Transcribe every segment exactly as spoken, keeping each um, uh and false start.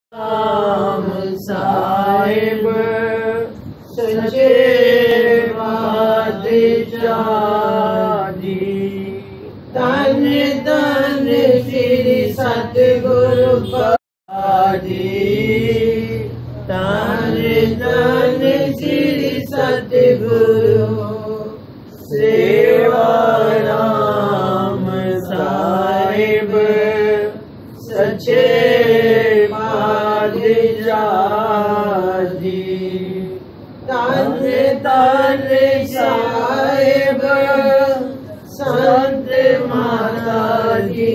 ਨਾਮ ਸਾਹਿਬ ਸੱਚੇ ਪਾਤਸ਼ਾਹ ਜੀ। ਧੰਨ ਧੰਨ ਸ੍ਰੀ ਸਤਿਗੁਰੂ ਪਾਤਸ਼ਾਹ ਜੀ। ਧੰਨ ਧੰਨ ਸ੍ਰੀ ਸਤਿਗੁਰੂ ਸੇਵਾ ਨਾਮ ਸਾਹਿਬ ਸੱਚੇ ਪਾਤਸ਼ਾਹ ਜੀ। ਧੰਨ ਧੰਨ ਸਾਹਿਬ ਸੰਤ ਮਾਤਾ ਜੀ।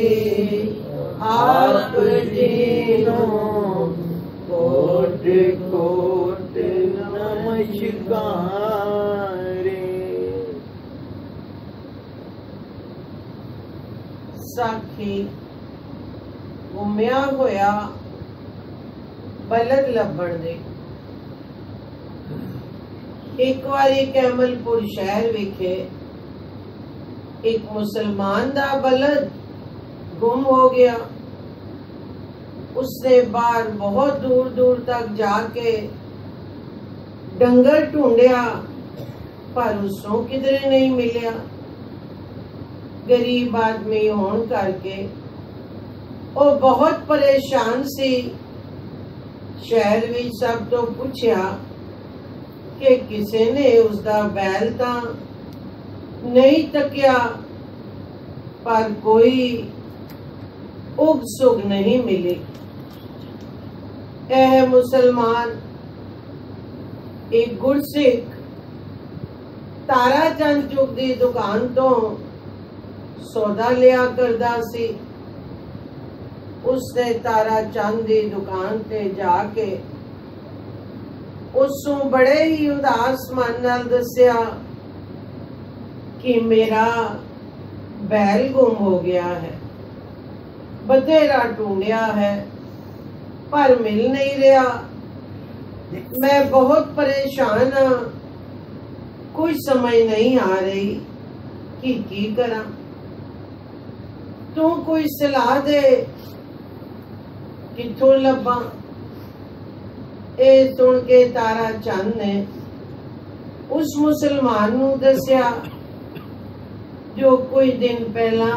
ਆਪ ਜੀ ਨੂੰ ਕੋਟ ਕੋਟ ਨਮਸਕਾਰ। ਸਾਖੀ ਗੁੰਮਿਆ ਹੋਇਆ ਬਲਦ ਲੱਭਣ ਦੇ। ਇੱਕ ਵਾਰੀ ਕੈਮਲਪੁਰ ਸ਼ਹਿਰ ਵਿਖੇ ਇੱਕ ਮੁਸਲਮਾਨ ਦਾ ਬਲਦ ਗੁੰਮ ਹੋ ਗਿਆ। उसने बाहर बहुत दूर दूर तक जाके डंगर ढूंढिया पर उसनों किधरे नहीं मिलिया। गरीब आदमी होने करके वो बहुत परेशान सी। शहर में सब तो पूछया कि किसी ने उसका बैल ता नहीं तकिया पर कोई उग सुग नहीं मिली। यह मुसलमान एक गुरसिख तारा चंद चुग दी दुकान तो सौदा लिया करदा सी। उसने तारा चंद दी दुकान ते जाके उसनू बड़े ही उदास मन नाल दस्या कि मेरा बैल गुम हो गया है। बथेरा ढूंढिया है पर मिल नहीं रहा। मैं बहुत परेशान हाँ, कुछ समझ नहीं आ रही कि की करा। तू कोई सलाह दे किथों लभा। ए सुन के तारा चंद ने उस मुसलमान नू दस्या जो कोई दिन पहला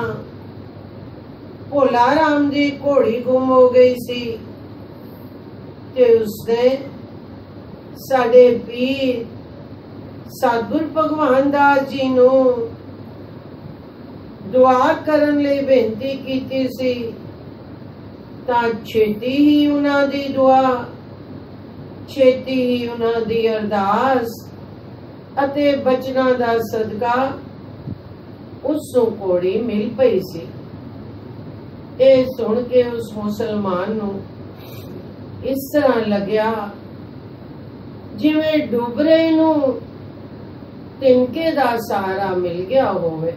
भोला राम दी घोड़ी गुम हो गई सी ते उसने साडे पीर सतगुर भगवान दास जी नू दुआ करन लई बेनती कीती सी तां छेती ही उन्हां दी दुआ छेती ही उन्हां दी अरदास अते बचना दा सदका उसनू घोड़ी मिल पई सी। ए सुन के उस मुसलमान नू इस तरह लग्या जिवें डुबरे नू तिनके दा सहारा मिल गया होवे।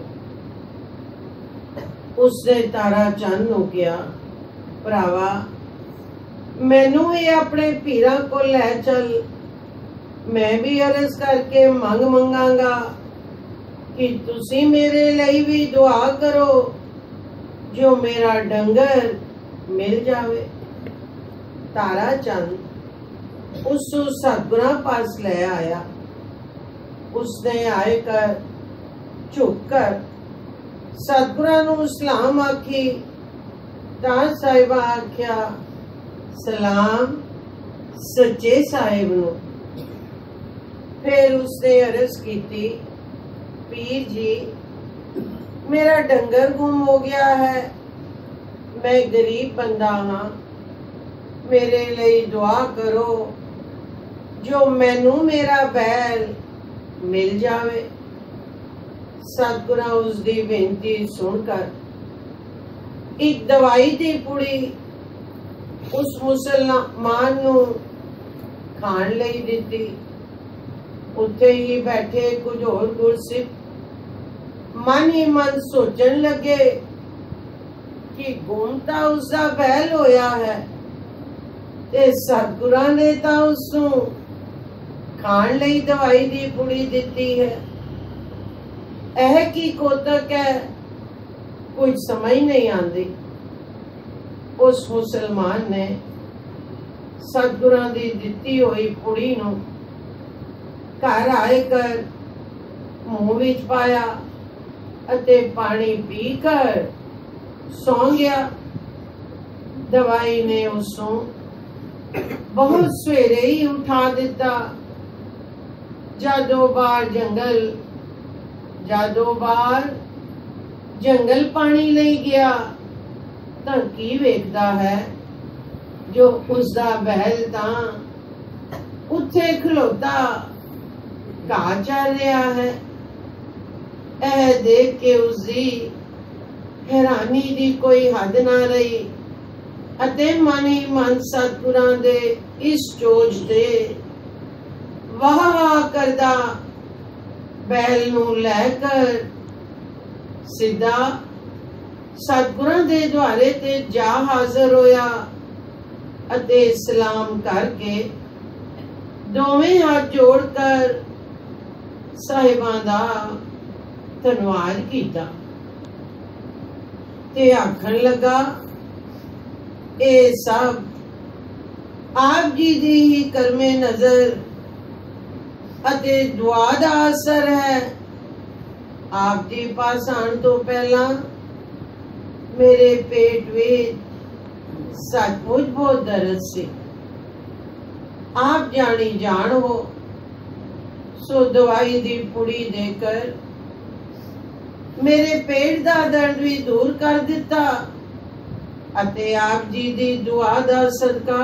उसने तारा चंद नू कहा, भरावा मैनू ही अपने पीरां को लै चल। मैं भी अरज करके मंग मंगांगा कि तुसी मेरे लिए भी दुआ करो जो मेरा डंगर मिल जावे। तारा चंद उसू सतगुरां पास ले आया। उसने आए कर झुक कर सतगुरां नू सलाम आखी। तां साहिबा आख्या, सलाम सच्चे साहिब नू। फिर उसने अर्ज की, पीर जी मेरा डंगर गुम हो गया है। मैं गरीब बंदा हाँ, मेरे लिए दुआ करो जो मैनू मेरा बैल मिल जावे। सतगुरां उसकी बेनती सुनकर एक दवाई दी पुड़ी उस मुसलमान नू खाण लई दिती। उत्थे ही बैठे कुछ होर गुरसिख मन ही मन सोचन लगे कि गुम तां उसदा बैल होया है ते सतगुरां ने तां उसनू खाण लई दवाई दी पुड़ी दिती है। यह की कोतक है, कुछ समझ नहीं आती। उस मुसलमान ने सतगुरां दी दित्ती होई पुड़ी नूं घर आए कर मूँह विच पाया अते पानी पी कर सौ गया। दवाई ने उसनूं बहुत सवेरे ही उठा दिता। जादों बाहर जंगल जादों बाहर जंगल पानी लई गया तां की वेखदा है जो उसदा बैल तां उत्थे खलोता घाह चर रहा है। यह देख के उसदी हैरानी दी कोई हद ना रही अते मन ही मन सतगुरां दे इस चोज दे वाह वाह करदा बैल नूं लैकर सीधा सतगुरां दे द्वारे ते जा हाज़र होया अते सलाम करके दोवें हाथ जोड़कर साहिबां दा धन्नवाद कीता ते आखण लगा, ए सब आप जी दी ही करमे नजर अते दुआ दा असर है। आप जी पास आने तो पहला मेरे पेट विच सचमुच बहुत दर्द सी। आप जानी जान हो सो दवाई दी पुड़ी देकर मेरे पेट दा दर्द भी दूर कर दिता अते आप जी दी दुआ दा सदका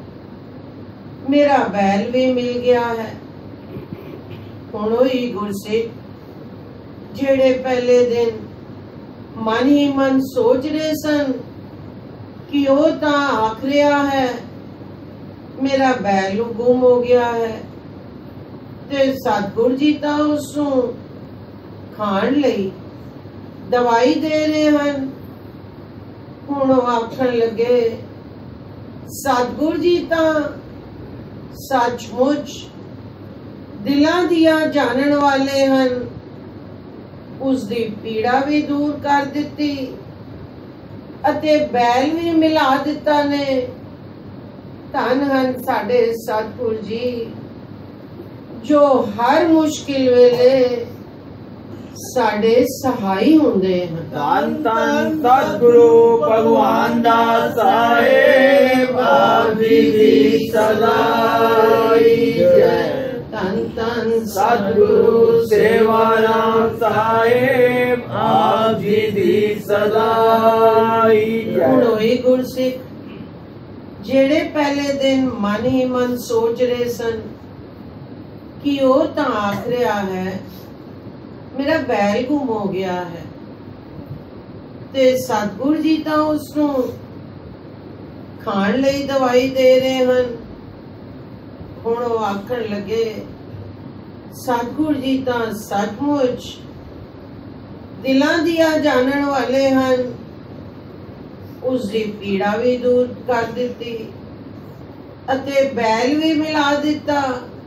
मेरा बैल भी मिल गया है। हुण ही गुरसिख जेड़े पहले दिन मन ही मन सोच रहे सन कि वो तां आख रहा है मेरा बैल गुम हो गया है ते सतगुर जी तां उसनूं खाण लई दवाई दे रहे हैं। हुण आखण लगे सतगुर जी तां सचमुच दिलां दियां जानन वाले हैं। उसदी पीड़ा भी दूर कर दिती अते बैल भी मिला दिता ने। धन हन साडे सतगुर जी जो हर मुश्किल वेले साडे सहाई हुंदे हैं। धन धन सतगुरु भगवान दा साहिब आप जी दी सदाई जय। धन धन सतगुरु सेवाराम साहिब आप जी दी सदाई जय। हुणोई गुरसिख जेड़े पहले दिन मन ही मन सोच रहे सन कि वो तां आख रहा है मेरा बैल गुम हो गया है ते सतगुर जी तां उसनूं खाण लई दवाई दे रहे हैं। हुण वो आखण लगे सतगुर जी तां सचमुच दिलां दियां जानन वाले हैं। उसदी पीड़ा भी दूर कर दिती अते बैल भी मिला दिता।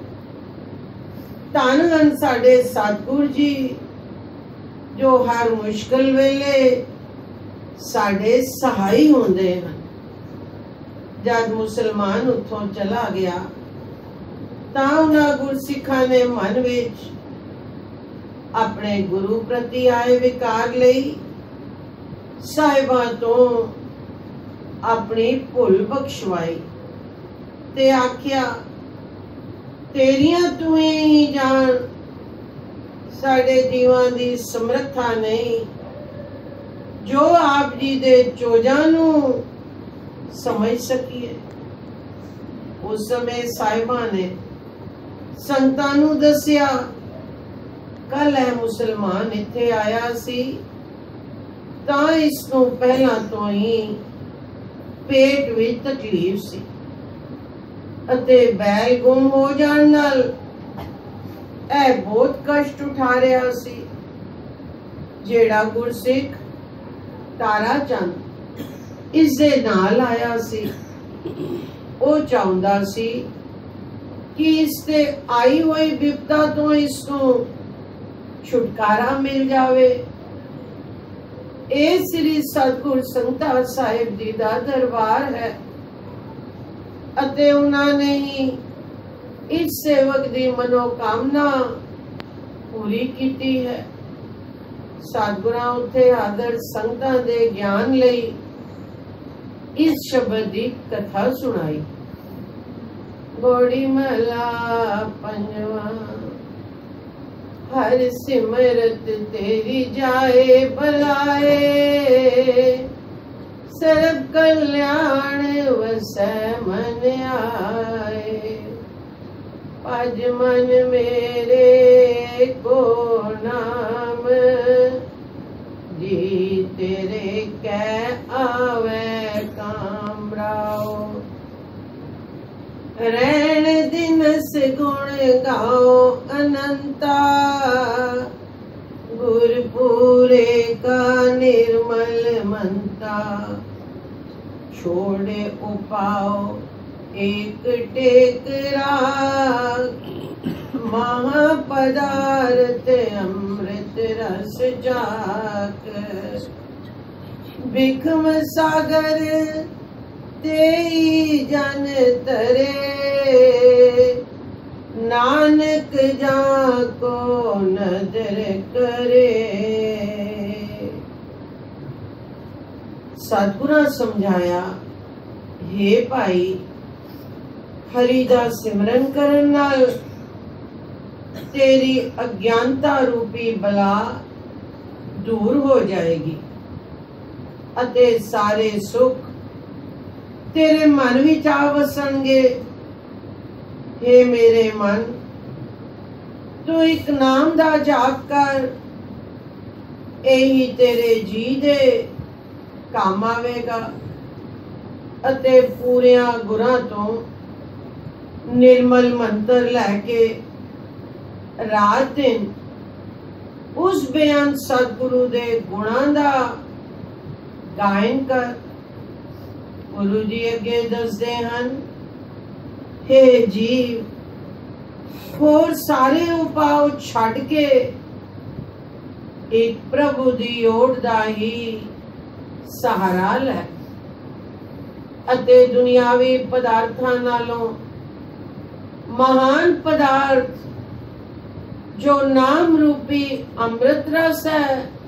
धन हन साडे सतगुर जी जो हर मुश्किल वेले साडे सहाई होंदे हैं। जद मुसलमान उथों चला गया तां उन्हां गुरसिखां ने मन विच अपने गुरु प्रति आए विकार लई साहिबां तो अपनी भुल बख्शवाई ते आख्या तेरियां तू ही जान साडे जीवां दी समर्था नहीं जो आप जी दे चोजां नूं समझ सकीए। उस समय साहिबां ने संतां नूं दस्या कल है मुसलमान इत्थे आया सी तां इसनूं पहलां तो ही पेट विच तकलीफ सी अते बैल गुम हो जाण नाल ऐ बहुत कष्ट उठा रहा सी। जेड़ा गुरसिख तारा चंद इस दे नाल आया सी ओ चाहुंदा सी कि इस ते आई हुई विपदा तो इसनूं छुटकारा मिल जावे। ए श्री सतगुर संगता साहिब जी दा दरबार है। ਅਤੇ ਉਹਨਾਂ ਨੇ ਹੀ ਇਸ ਸੇਵਕ ਦੀ ਮਨੋਕਾਮਨਾ ਪੂਰੀ ਕੀਤੀ ਹੈ। ਸਤਿਗੁਰਾਂ ਉੱਥੇ ਆਦਰ ਸੰਗਤਾਂ ਦੇ ਗਿਆਨ ਲਈ ਇਸ ਸ਼ਬਦ ਦੀ ਕਥਾ ਸੁਣਾਈ। ਗੋੜੀ ਮਹਲਾ ਪੰਜਵਾਂ। हर सिमरत तेरी जाए भलाए, सर्व कल्याण वसै मन आए। भज मन मेरे को नाम, जी तेरे कै आवे काम राव। रैन दिनस गुण गाओ अनंता, गुरपुरे का निर्मल मनता। छोड़े उपाओ एक टेक राग, महापदार्थ अमृत रस जाक। बिखम सागर तेई जन तरे, नानक जाको नदर करे। सतगुरां समझाया, हे भाई, हरि दा सिमरन करन नाल तेरी अज्ञानता रूपी बला दूर हो जाएगी अते सारे सुख तेरे मन विच आ वसणगे। हे मेरे मन, तू एक नाम दा जाप कर, यही तेरे जी दे काम आवेगा अते पूरिया गुरां तो निर्मल मंत्र लैके रात दिन उस बेअंत सतगुरु दे गुणां दा गायन कर। गुरु जी अगे दसदे हन, हे जीव, होर सारे उपाव छड़ के एक प्रभु दी ओट दा ही सहारा लै अते दुनियावी पदार्थां नालों महान पदार्थ जो नाम रूपी अमृत रस है,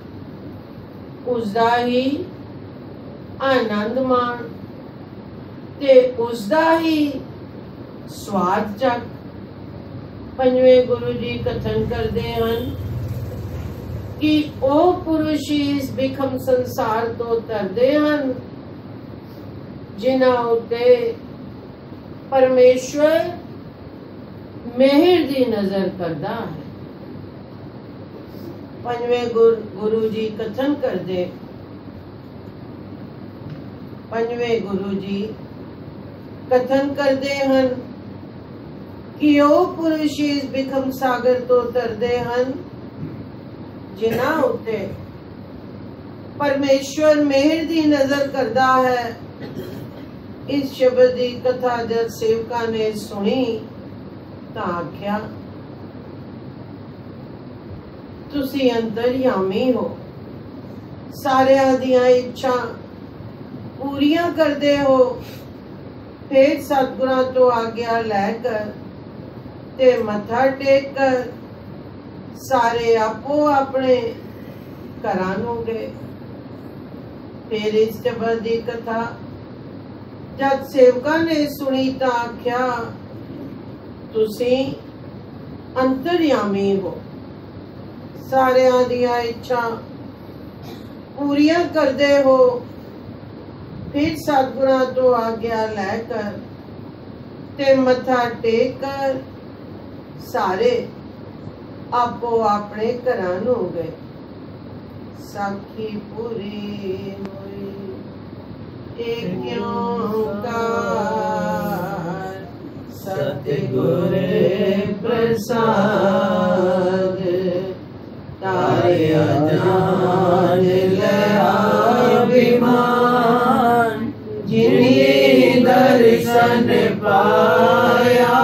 उसदा ही आनंद मान ते उसदा ही स्वाद चक। पंजवें गुरु जी कथन करते हैं कि ओ पुरुष इस बिखम संसार तो तरदे हैं, जिन्हां उत्ते परमेश्वर मेहर दी नजर करदा है। पंजवें गुरु गुरु जी कथन करते, पंजवें गुरु जी कथन करते हैं कि ओ पुरुष इस बिखम सागर तो तरदे हैं, जिन्हां उत्ते परमेश्वर मेहर दी नजर करदा है। इस शब्द की कथा जब सेवका ने सुनी तां आख्या, तुसी अंतर्यामी हो, सारियां दियां इच्छा पूरियां करदे हो। फिर सतगुरां तो आज्ञा लैकर ते मत्था टेक कर सारे आपो अपने घरां नूं गए। फिर इस शब्द दी कथा जब सेवका ने सुनी तां आख्या, तुसी अंतर्यामी हो, सारियां दियां इच्छा पूरियां करदे हो। फिर सतगुरां तो आज्ञा लैकर ते मत्था टेक कर सारे आपो अपने घरां नूं गए। साखी पूरी हुई। एक ओंकार सतगुर प्रसाद, तारे अजान ले अभिमान, जिन्हें दर्शन पाया,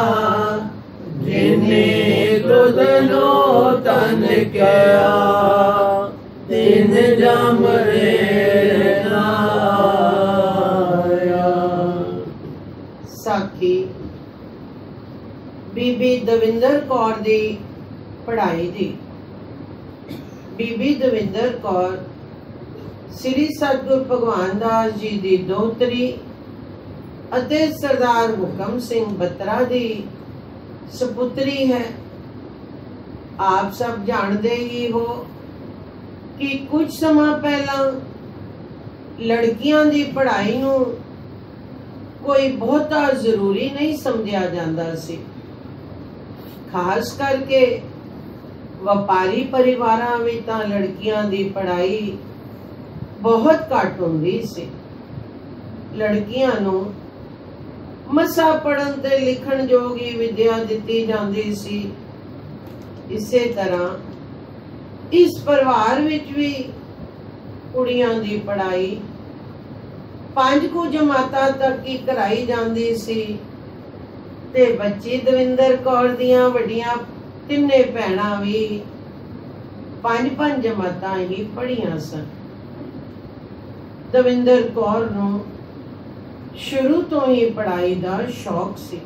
जिन्हें तुदनो तन क्या, तीन जम रे नाया। ਸਾਖੀ ਬੀਬੀ ਦਵਿੰਦਰ ਕੌਰ ਦੀ ਪੜ੍ਹਾਈ ਦੀ। ਬੀਬੀ ਦਵਿੰਦਰ ਕੌਰ ਸ੍ਰੀ ਸਤਿਗੁਰ ਭਗਵਾਨ ਦਾਸ ਜੀ ਦੀ ਦੋਹਤਰੀ ਅਤੇ ਸਰਦਾਰ ਹੁਕਮ ਸਿੰਘ ਬੱਤਰਾ ਦੀ ਸੁਪੁੱਤਰੀ ਹੈ। ਆਪ ਸਭ ਜਾਣਦੇ ਹੀ ਹੋ ਕਿ ਕੁਝ ਸਮਾਂ ਪਹਿਲਾਂ ਲੜਕੀਆਂ ਦੀ ਪੜ੍ਹਾਈ ਨੂੰ ਕੋਈ ਬਹੁਤਾ ਜ਼ਰੂਰੀ ਨਹੀਂ ਸਮਝਿਆ ਜਾਂਦਾ ਸੀ। ਖਾਸ ਕਰਕੇ ਵਪਾਰੀ ਪਰਿਵਾਰਾਂ ਵਿੱਚ ਤਾਂ ਲੜਕੀਆਂ ਦੀ ਪੜ੍ਹਾਈ ਬਹੁਤ ਘੱਟ ਹੁੰਦੀ ਸੀ। ਲੜਕੀਆਂ ਨੂੰ ਮਸਾ ਪੜ੍ਹਨ ਤੇ ਲਿਖਣ ਜੋਗੀ ਵਿਦਿਆ ਦਿੱਤੀ ਜਾਂਦੀ ਸੀ। ਇਸੇ ਤਰ੍ਹਾਂ ਇਸ ਪਰਿਵਾਰ ਵਿੱਚ ਵੀ ਕੁੜੀਆਂ ਦੀ ਪੜ੍ਹਾਈ ਪੰਜ ਕੁ ਜਮਾਤਾਂ ਤੱਕ ਹੀ ਕਰਾਈ ਜਾਂਦੀ ਸੀ ਤੇ ਬੱਚੀ ਦਵਿੰਦਰ ਕੌਰ ਦੀਆਂ ਵੱਡੀਆਂ ਤਿੰਨੇ ਭੈਣਾਂ ਵੀ ਪੰਜ ਪੰਜ ਜਮਾਤਾਂ ਹੀ ਪੜ੍ਹੀਆਂ ਸਨ। ਦਵਿੰਦਰ ਕੌਰ ਨੂੰ ਸ਼ੁਰੂ ਤੋਂ ਹੀ ਪੜ੍ਹਾਈ ਦਾ ਸ਼ੌਕ ਸੀ।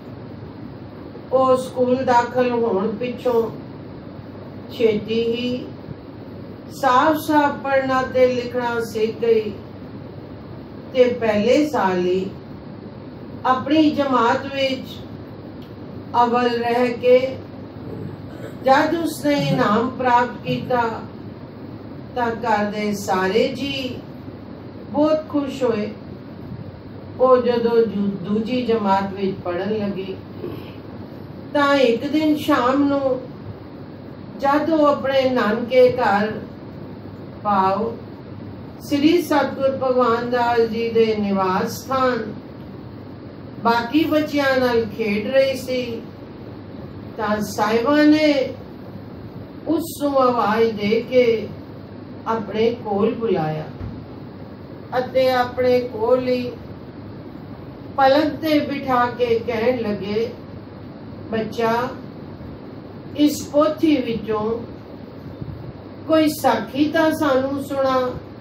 ਉਹ ਸਕੂਲ ਦਾਖਲ ਹੋਣ ਪਿੱਛੋਂ ਛੇਤੀ ਹੀ ਸਾਫ਼-ਸਾਫ਼ ਪੜ੍ਹਨਾ ਤੇ ਲਿਖਣਾ ਸਿੱਖ ਗਈ ਤੇ ਪਹਿਲੇ ਸਾਲ ਹੀ ਆਪਣੀ ਜਮਾਤ ਵਿੱਚ ਅਵਲ ਰਹਿ ਕੇ ਜਦ ਉਸਨੇ ਇਨਾਮ ਪ੍ਰਾਪਤ ਕੀਤਾ ਤਾਂ ਘਰ ਦੇ ਸਾਰੇ ਜੀ ਬਹੁਤ ਖੁਸ਼ ਹੋਏ। ਉਹ ਜਦੋਂ ਦੂਜੀ ਜਮਾਤ ਵਿੱਚ ਪੜ੍ਹਨ ਲੱਗੀ ਤਾਂ ਇੱਕ ਦਿਨ ਸ਼ਾਮ ਨੂੰ ਜਦ ਉਹ ਆਪਣੇ ਨਾਨਕੇ ਘਰ ਪਾਉ ਸ੍ਰੀ ਸਤਿਗੁਰ ਭਗਵਾਨ ਦਾਸ ਜੀ ਦੇ ਨਿਵਾਸ ਸਥਾਨ ਬਾਕੀ ਬੱਚਿਆਂ ਨਾਲ ਖੇਡ ਰਹੀ ਸੀ ਤਾਂ ਸਾਹਿਬਾਂ ਨੇ ਉਸ ਨੂੰ ਆਵਾਜ਼ ਦੇ ਕੇ ਆਪਣੇ ਕੋਲ ਬੁਲਾਇਆ ਅਤੇ ਆਪਣੇ ਕੋਲ ਹੀ ਪਲਕ ਤੇ ਬਿਠਾ ਕੇ ਕਹਿਣ ਲੱਗੇ, ਬੱਚਾ ਇਸ ਪੋਥੀ ਵਿੱਚੋਂ ਕੋਈ ਸਾਖੀ ਤਾਂ ਸਾਨੂੰ ਸੁਣਾ,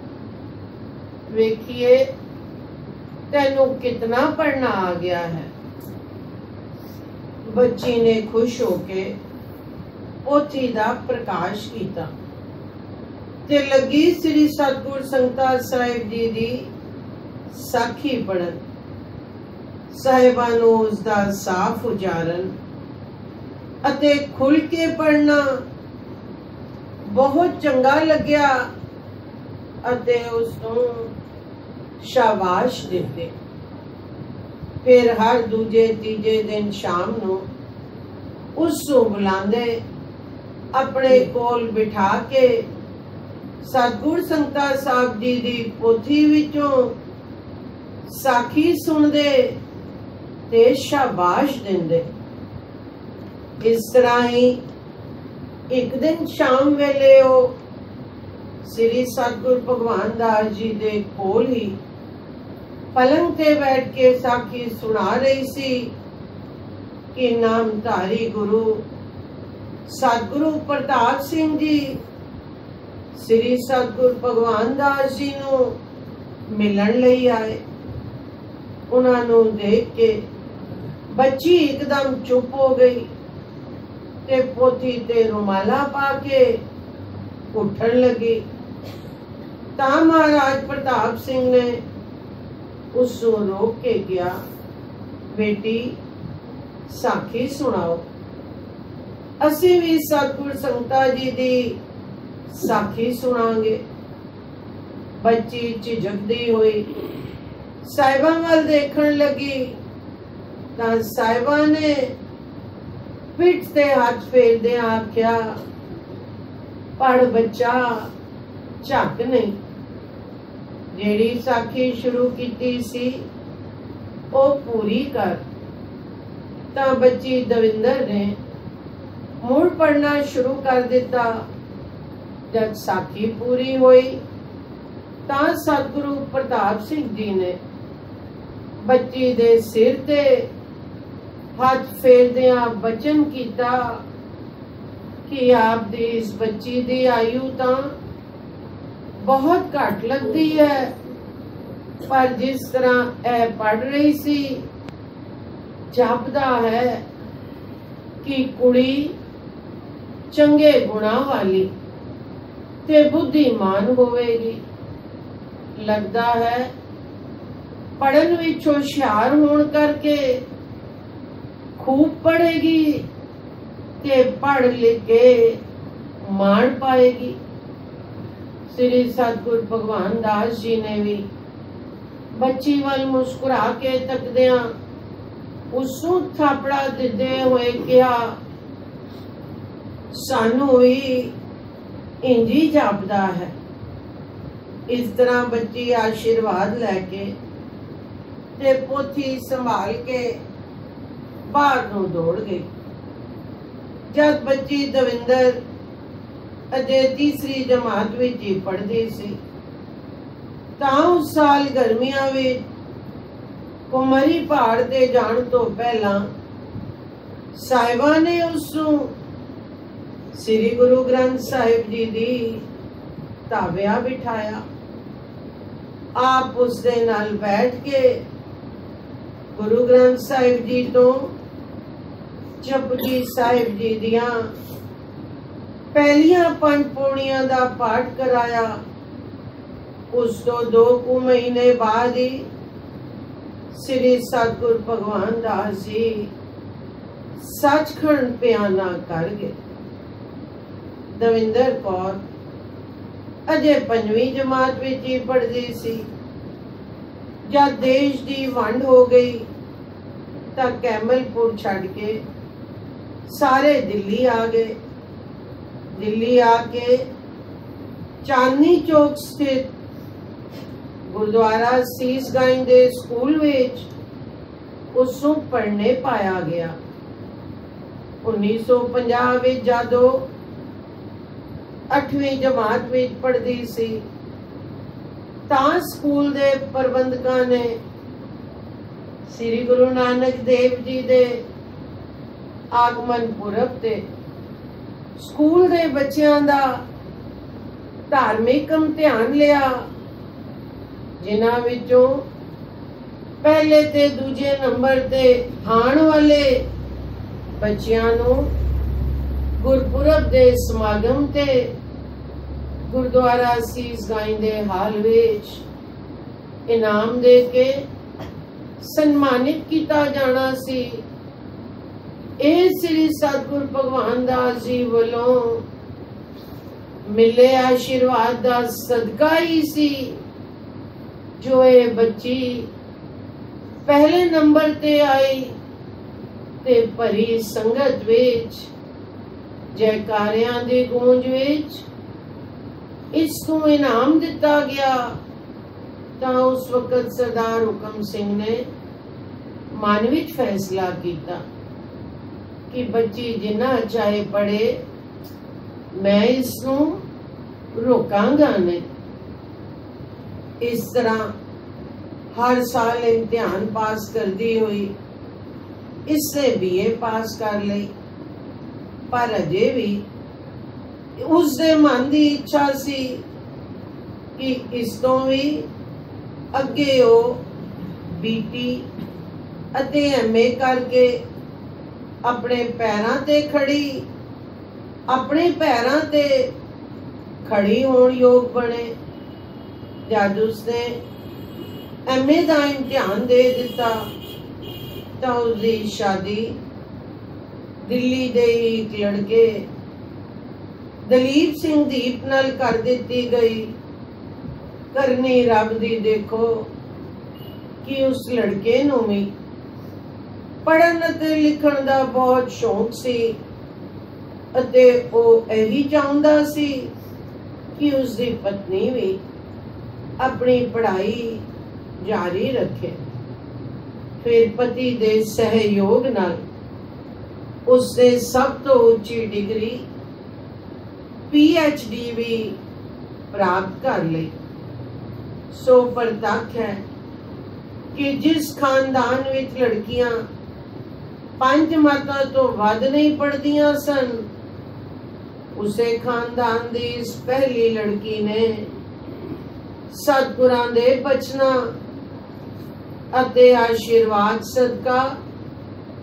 ਵੇਖੀਏ ਤੈਨੂੰ ਕਿਤਨਾ ਪੜ੍ਹਨਾ ਆ ਗਿਆ ਹੈ। ਬੱਚੀ ਨੇ ਖੁਸ਼ ਹੋ ਕੇ ਪੋਥੀ ਦਾ ਪ੍ਰਕਾਸ਼ ਕੀਤਾ ਤੇ ਲੱਗੀ ਸ੍ਰੀ ਸਤਿਗੁਰ ਸੰਗਤਾਂ ਸਾਹਿਬ ਜੀ ਦੀ ਸਾਖੀ ਪੜ੍ਹਨ। ਸਾਹਿਬਾਂ ਨੂੰ ਉਸ ਦਾ ਸਾਫ਼ ਉਚਾਰਨ ਅਤੇ ਖੁੱਲ ਕੇ ਪੜ੍ਹਨਾ ਬਹੁਤ ਚੰਗਾ ਲੱਗਿਆ ਅਤੇ ਉਸ ਨੂੰ ਸ਼ਾਬਾਸ਼ ਦਿੱਤੇ। ਫਿਰ ਹਰ ਦੂਜੇ ਤੀਜੇ ਦਿਨ ਸ਼ਾਮ ਨੂੰ ਉਸ ਨੂੰ ਬੁਲਾਉਂਦੇ, ਆਪਣੇ ਕੋਲ ਬਿਠਾ ਕੇ ਸਤਿਗੁਰ ਸੰਗਤਾਂ ਸਾਹਿਬ ਜੀ ਦੀ ਪੋਥੀ ਵਿੱਚੋਂ ਸਾਖੀ ਸੁਣਦੇ ਤੇ ਸ਼ਾਬਾਸ਼ ਦਿੰਦੇ। ਇਸ ਤਰ੍ਹਾਂ ਹੀ ਇੱਕ ਦਿਨ ਸ਼ਾਮ ਵੇਲੇ ਉਹ ਸ੍ਰੀ ਸਤਿਗੁਰ ਭਗਵਾਨ ਦਾਸ ਜੀ ਦੇ ਕੋਲ ਹੀ ਪਲੰਗ ਤੇ ਬੈਠ ਕੇ ਸਾਖੀ ਸੁਣਾ ਰਹੀ ਸੀ ਕਿ ਨਾਮਧਾਰੀ ਗੁਰੂ ਸਤਿਗੁਰੂ ਪ੍ਰਤਾਪ ਸਿੰਘ ਜੀ ਸ੍ਰੀ ਸਤਿਗੁਰ ਭਗਵਾਨ ਦਾਸ ਜੀ ਨੂੰ ਮਿਲਣ ਲਈ ਆਏ। ਉਹਨਾਂ ਨੂੰ ਦੇਖ ਕੇ ਬੱਚੀ ਇੱਕਦਮ ਚੁੱਪ ਹੋ ਗਈ ਤੇ ਪੋਥੀ ਤੇ ਰੁਮਾਲਾ ਪਾ ਕੇ ਉੱਠਣ ਲੱਗੀ ਤਾਂ ਮਹਾਰਾਜ ਪ੍ਰਤਾਪ ਸਿੰਘ ਨੇ ਉਸ ਨੂੰ ਰੋਕ ਕੇ ਕਿਹਾ, ਬੇਟੀ ਸਾਖੀ ਸੁਣਾਓ, ਅਸੀਂ ਵੀ ਸਤਿਗੁਰ ਸੰਗਤਾਂ ਜੀ ਦੀ ਸਾਖੀ ਸੁਣਾਂਗੇ। ਬੱਚੀ ਝਿਜਕਦੀ ਹੋਈ ਸਾਹਿਬਾਂ ਵੱਲ ਦੇਖਣ ਲੱਗੀ ਤਾਂ ਸਾਹਿਬਾਂ ਨੇ ਪਿੱਠ ਤੇ ਹੱਥ ਫੇਰਦੇ ਆਖਿਆ, ਪੜ ਬੱਚਾ, ਝੱਕ ਨਹੀਂ। ਜਿਹੜੀ ਸਾਖੀ ਸ਼ੁਰੂ ਕੀਤੀ ਸੀ ਉਹ ਪੂਰੀ ਕਰ। ਤਾਂ ਬੱਚੀ ਦਵਿੰਦਰ ਨੇ ਮੁੜ ਪੜਨਾ ਸ਼ੁਰੂ ਕਰ ਦਿੱਤਾ। ਜਦ ਸਾਖੀ ਪੂਰੀ ਹੋਈ ਤਾਂ ਸਤਿਗੁਰੂ ਪ੍ਰਤਾਪ ਸਿੰਘ ਜੀ ਨੇ ਬੱਚੀ ਦੇ ਸਿਰ ਤੇ ਹੱਥ ਫੇਰਦਿਆਂ ਬਚਨ ਕੀਤਾ ਕਿ ਆਪ ਦੀ ਇਸ ਬੱਚੀ ਦੀ ਆਯੂ ਤਾਂ ਬਹੁਤ ਘੱਟ ਲੱਗਦੀ ਹੈ, ਪਰ ਜਿਸ ਤਰ੍ਹਾਂ ਇਹ ਪੜ ਰਹੀ ਸੀ ਜਾਪਦਾ ਹੈ ਕਿ ਕੁੜੀ ਚੰਗੇ ਗੁਣਾਂ ਵਾਲੀ ਤੇ ਬੁੱਧੀਮਾਨ ਹੋਵੇਗੀ। ਲੱਗਦਾ ਹੈ ਪੜ੍ਹਨ ਵਿੱਚ ਹੁਸ਼ਿਆਰ ਹੋਣ ਕਰਕੇ ਖੂਬ ਪੜ੍ਹੇਗੀ ਤੇ ਪੜ੍ਹ ਲਿਖ ਕੇ ਮਾਣ ਪਾਏਗੀ। ਸ੍ਰੀ ਸਤਿਗੁਰ ਭਗਵਾਨ ਦਾਸ ਜੀ ਨੇ ਵੀ ਬੱਚੀ ਵੱਲ ਮੁਸਕਰਾ ਕੇ ਤੱਕਦਿਆਂ ਉਸਨੂੰ ਥਾਪੜਾ ਦਿੰਦੇ ਹੋਏ ਕਿਹਾ, ਸਾਨੂੰ ਵੀ ਇੰਜੀ ਜਾਪਦਾ ਹੈ। ਇਸ ਤਰ੍ਹਾਂ ਬੱਚੀ ਆਸ਼ੀਰਵਾਦ ਲੈ ਕੇ ਤੇ ਪੋਥੀ ਸੰਭਾਲ ਕੇ ਬਾਹਰ ਨੂੰ ਦੌੜ ਗਈ। ਜਦ ਬੱਚੀ ਦਵਿੰਦਰ ਅਜੇ ਤੀਸਰੀ ਜਮਾਤ ਵਿੱਚ ਹੀ ਪੜ੍ਹਦੀ ਸੀ ਤਾਂ ਉਸ ਸਾਲ ਗਰਮੀਆਂ ਵਿੱਚ ਕੁਮਾਰੀ ਪਹਾੜ ਤੇ ਜਾਣ ਤੋਂ ਪਹਿਲਾਂ ਸਾਹਿਬਾਂ ਨੇ ਉਸ ਨੂੰ ਸ੍ਰੀ ਗੁਰੂ ਗ੍ਰੰਥ ਸਾਹਿਬ ਜੀ ਦੀ ਤਾਬਿਆ ਬਿਠਾਇਆ। ਆਪ ਉਸ ਦੇ ਨਾਲ ਬੈਠ ਕੇ ਗੁਰੂ ਗ੍ਰੰਥ ਸਾਹਿਬ ਜੀ ਤੋਂ ਜਪਜੀ ਸਾਹਿਬ ਜੀ ਦੀਆਂ ਪਹਿਲੀਆਂ ਪੰਜ ਪੌੜੀਆਂ ਦਾ ਪਾਠ ਕਰਾਇਆ। ਉਸ ਤੋਂ ਦੋ ਕੁ ਮਹੀਨੇ ਬਾਅਦ ਹੀ ਸ੍ਰੀ ਸਤਿਗੁਰ ਭਗਵਾਨ ਦਾਸ ਜੀ ਸੱਚਖੰਡ ਪਿਆਨਾ ਕਰ ਗਏ। ਦਵਿੰਦਰ ਕੌਰ ਅਜੇ ਪੰਜਵੀਂ ਜਮਾਤ ਵਿੱਚ ਹੀ ਪੜ੍ਹਦੀ ਸੀ। ਜਦ ਦੇਸ਼ ਦੀ ਵੰਡ ਹੋ ਗਈ ਤਾਂ ਕੈਮਲਪੁਰ ਛੱਡ ਕੇ ਸਾਰੇ ਦਿੱਲੀ ਆ ਗਏ। ਦਿੱਲੀ ਆ ਕੇ ਚਾਂਦਨੀ ਚੌਕ ਸਥਿਤ ਗੁਰਦੁਆਰਾ ਸੀਸ ਗੰਜ ਦੇ ਸਕੂਲ ਵਿੱਚ ਉਸ ਨੂੰ ਪੜ੍ਹਨੇ ਪਾਇਆ ਗਿਆ। ਉੱਨੀ ਸੌ ਪੰਜਾਹ ਵਿੱਚ ਜਦੋਂ ਅੱਠਵੀਂ ਜਮਾਤ ਵਿੱਚ ਪੜ੍ਹਦੀ ਸੀ ਤਾਂ ਸਕੂਲ ਦੇ ਪ੍ਰਬੰਧਕਾਂ ਨੇ ਸ੍ਰੀ ਗੁਰੂ ਨਾਨਕ ਦੇਵ ਜੀ ਦੇ ਆਗਮਨ ਪੁਰਬ ਤੇ ਸਕੂਲ ਦੇ ਬੱਚਿਆਂ ਦਾ ਧਾਰਮਿਕ ਇਮਤਿਹਾਨ ਲਿਆ, ਜਿਨ੍ਹਾਂ ਵਿੱਚੋਂ ਪਹਿਲੇ ਤੇ ਦੂਜੇ ਨੰਬਰ ਤੇ ਆਉਣ ਵਾਲੇ ਬੱਚਿਆਂ ਨੂੰ ਗੁਰਪੁਰਬ ਦੇ ਸਮਾਗਮ ਤੇ ਗੁਰਦੁਆਰਾ ਸੀਸ ਗੰਜ ਦੇ ਹਾਲ ਵਿੱਚ ਇਨਾਮ ਦੇ ਕੇ ਸਨਮਾਨਿਤ ਕੀਤਾ ਜਾਣਾ ਸੀ। ਇਹ ਸ੍ਰੀ ਸਤਿਗੁਰ ਭਗਵਾਨ ਦਾਸ ਜੀ ਵੱਲੋਂ ਮਿਲੇ ਆਸ਼ੀਰਵਾਦ ਦਾ ਸਦਕਾ ਹੀ ਸੀ ਜੋ ਇਹ ਬੱਚੀ ਪਹਿਲੇ ਨੰਬਰ ਤੇ ਆਈ ਤੇ ਭਰੀ ਸੰਗਤ ਵਿੱਚ ਜੈਕਾਰਿਆਂ ਦੀ ਗੂੰਜ ਵਿੱਚ ਇਸ ਨੂੰ ਇਨਾਮ ਦਿੱਤਾ ਗਿਆ। ਤਾਂ ਉਸ ਵਕਤ ਸਰਦਾਰ ਹੁਕਮ ਸਿੰਘ ਨੇ ਮਨ ਵਿੱਚ ਫੈਸਲਾ ਕੀਤਾ ਕਿ ਬੱਚੀ ਜਿੰਨਾ ਚਾਹੇ ਪੜ੍ਹੇ, ਮੈਂ ਇਸ ਨੂੰ ਰੋਕਾਂਗਾ ਨਹੀਂ। ਇਸ ਤਰ੍ਹਾਂ ਹਰ ਸਾਲ ਇਮਤਿਹਾਨ ਪਾਸ ਕਰਦੀ ਹੋਈ ਇਸਨੇ ਬੀਏ ਪਾਸ ਕਰ ਲਈ। ਪਰ ਅਜੇ ਵੀ ਉਸ ਦੇ ਮਨ ਦੀ ਇੱਛਾ ਸੀ ਕਿ ਇਸ ਤੋਂ ਵੀ ਅੱਗੇ ਉਹ ਬੀਟੀ ਅਤੇ ਐਮਏ ਕਰਕੇ ਆਪਣੇ ਪੈਰਾਂ ਤੇ ਖੜੀ ਆਪਣੇ ਪੈਰਾਂ ਤੇ ਖੜੀ ਹੋਣ ਯੋਗ ਬਣੇ। ਜਦ ਉਸਨੇ ਐਮਏ ਦਾ ਇਮਤਿਹਾਨ ਦੇ ਦਿੱਤਾ ਤਾਂ ਉਸਦੀ ਸ਼ਾਦੀ ਦਿੱਲੀ ਦੇ ਇੱਕ ਲੜਕੇ ਦਲੀਪ ਸਿੰਘ ਦੀਪ ਨਾਲ ਕਰ ਦਿੱਤੀ ਗਈ। ਕਰਨੀ ਰੱਬ ਦੀ ਦੇਖੋ ਕਿ ਉਸ ਲੜਕੇ ਨੂੰ ਵੀ ਪੜ੍ਹਨ ਅਤੇ ਲਿਖਣ ਦਾ ਬਹੁਤ ਸ਼ੌਂਕ ਸੀ ਅਤੇ ਉਹ ਇਹੀ ਚਾਹੁੰਦਾ ਸੀ ਕਿ ਉਸ ਦੀ ਪਤਨੀ ਵੀ ਆਪਣੀ ਪੜ੍ਹਾਈ ਜਾਰੀ ਰੱਖੇ। ਫਿਰ ਪਤੀ ਦੇ ਸਹਿਯੋਗ ਨਾਲ ਉਸਨੇ ਸਭ ਤੋਂ ਉੱਚੀ ਡਿਗਰੀ ਪੀ ਐਚ ਡੀ ਵੀ ਪ੍ਰਾਪਤ ਕਰ ਲਈ। ਸੋ ਪ੍ਰਤੱਖ ਹੈ ਕਿ ਜਿਸ ਖਾਨਦਾਨ ਵਿੱਚ ਲੜਕੀਆਂ ਪੰਜ ਮਾਤਾਂ ਤੋਂ ਵੱਧ ਨਹੀਂ ਪੜ੍ਹਦੀਆਂ ਸਨ, ਉਸੇ ਖਾਨਦਾਨ ਦੀ ਇਸ ਪਹਿਲੀ ਲੜਕੀ ਨੇ ਸਤਿਗੁਰਾਂ ਦੇ ਬਚਨਾਂ ਅਤੇ ਆਸ਼ੀਰਵਾਦ ਸਦਕਾ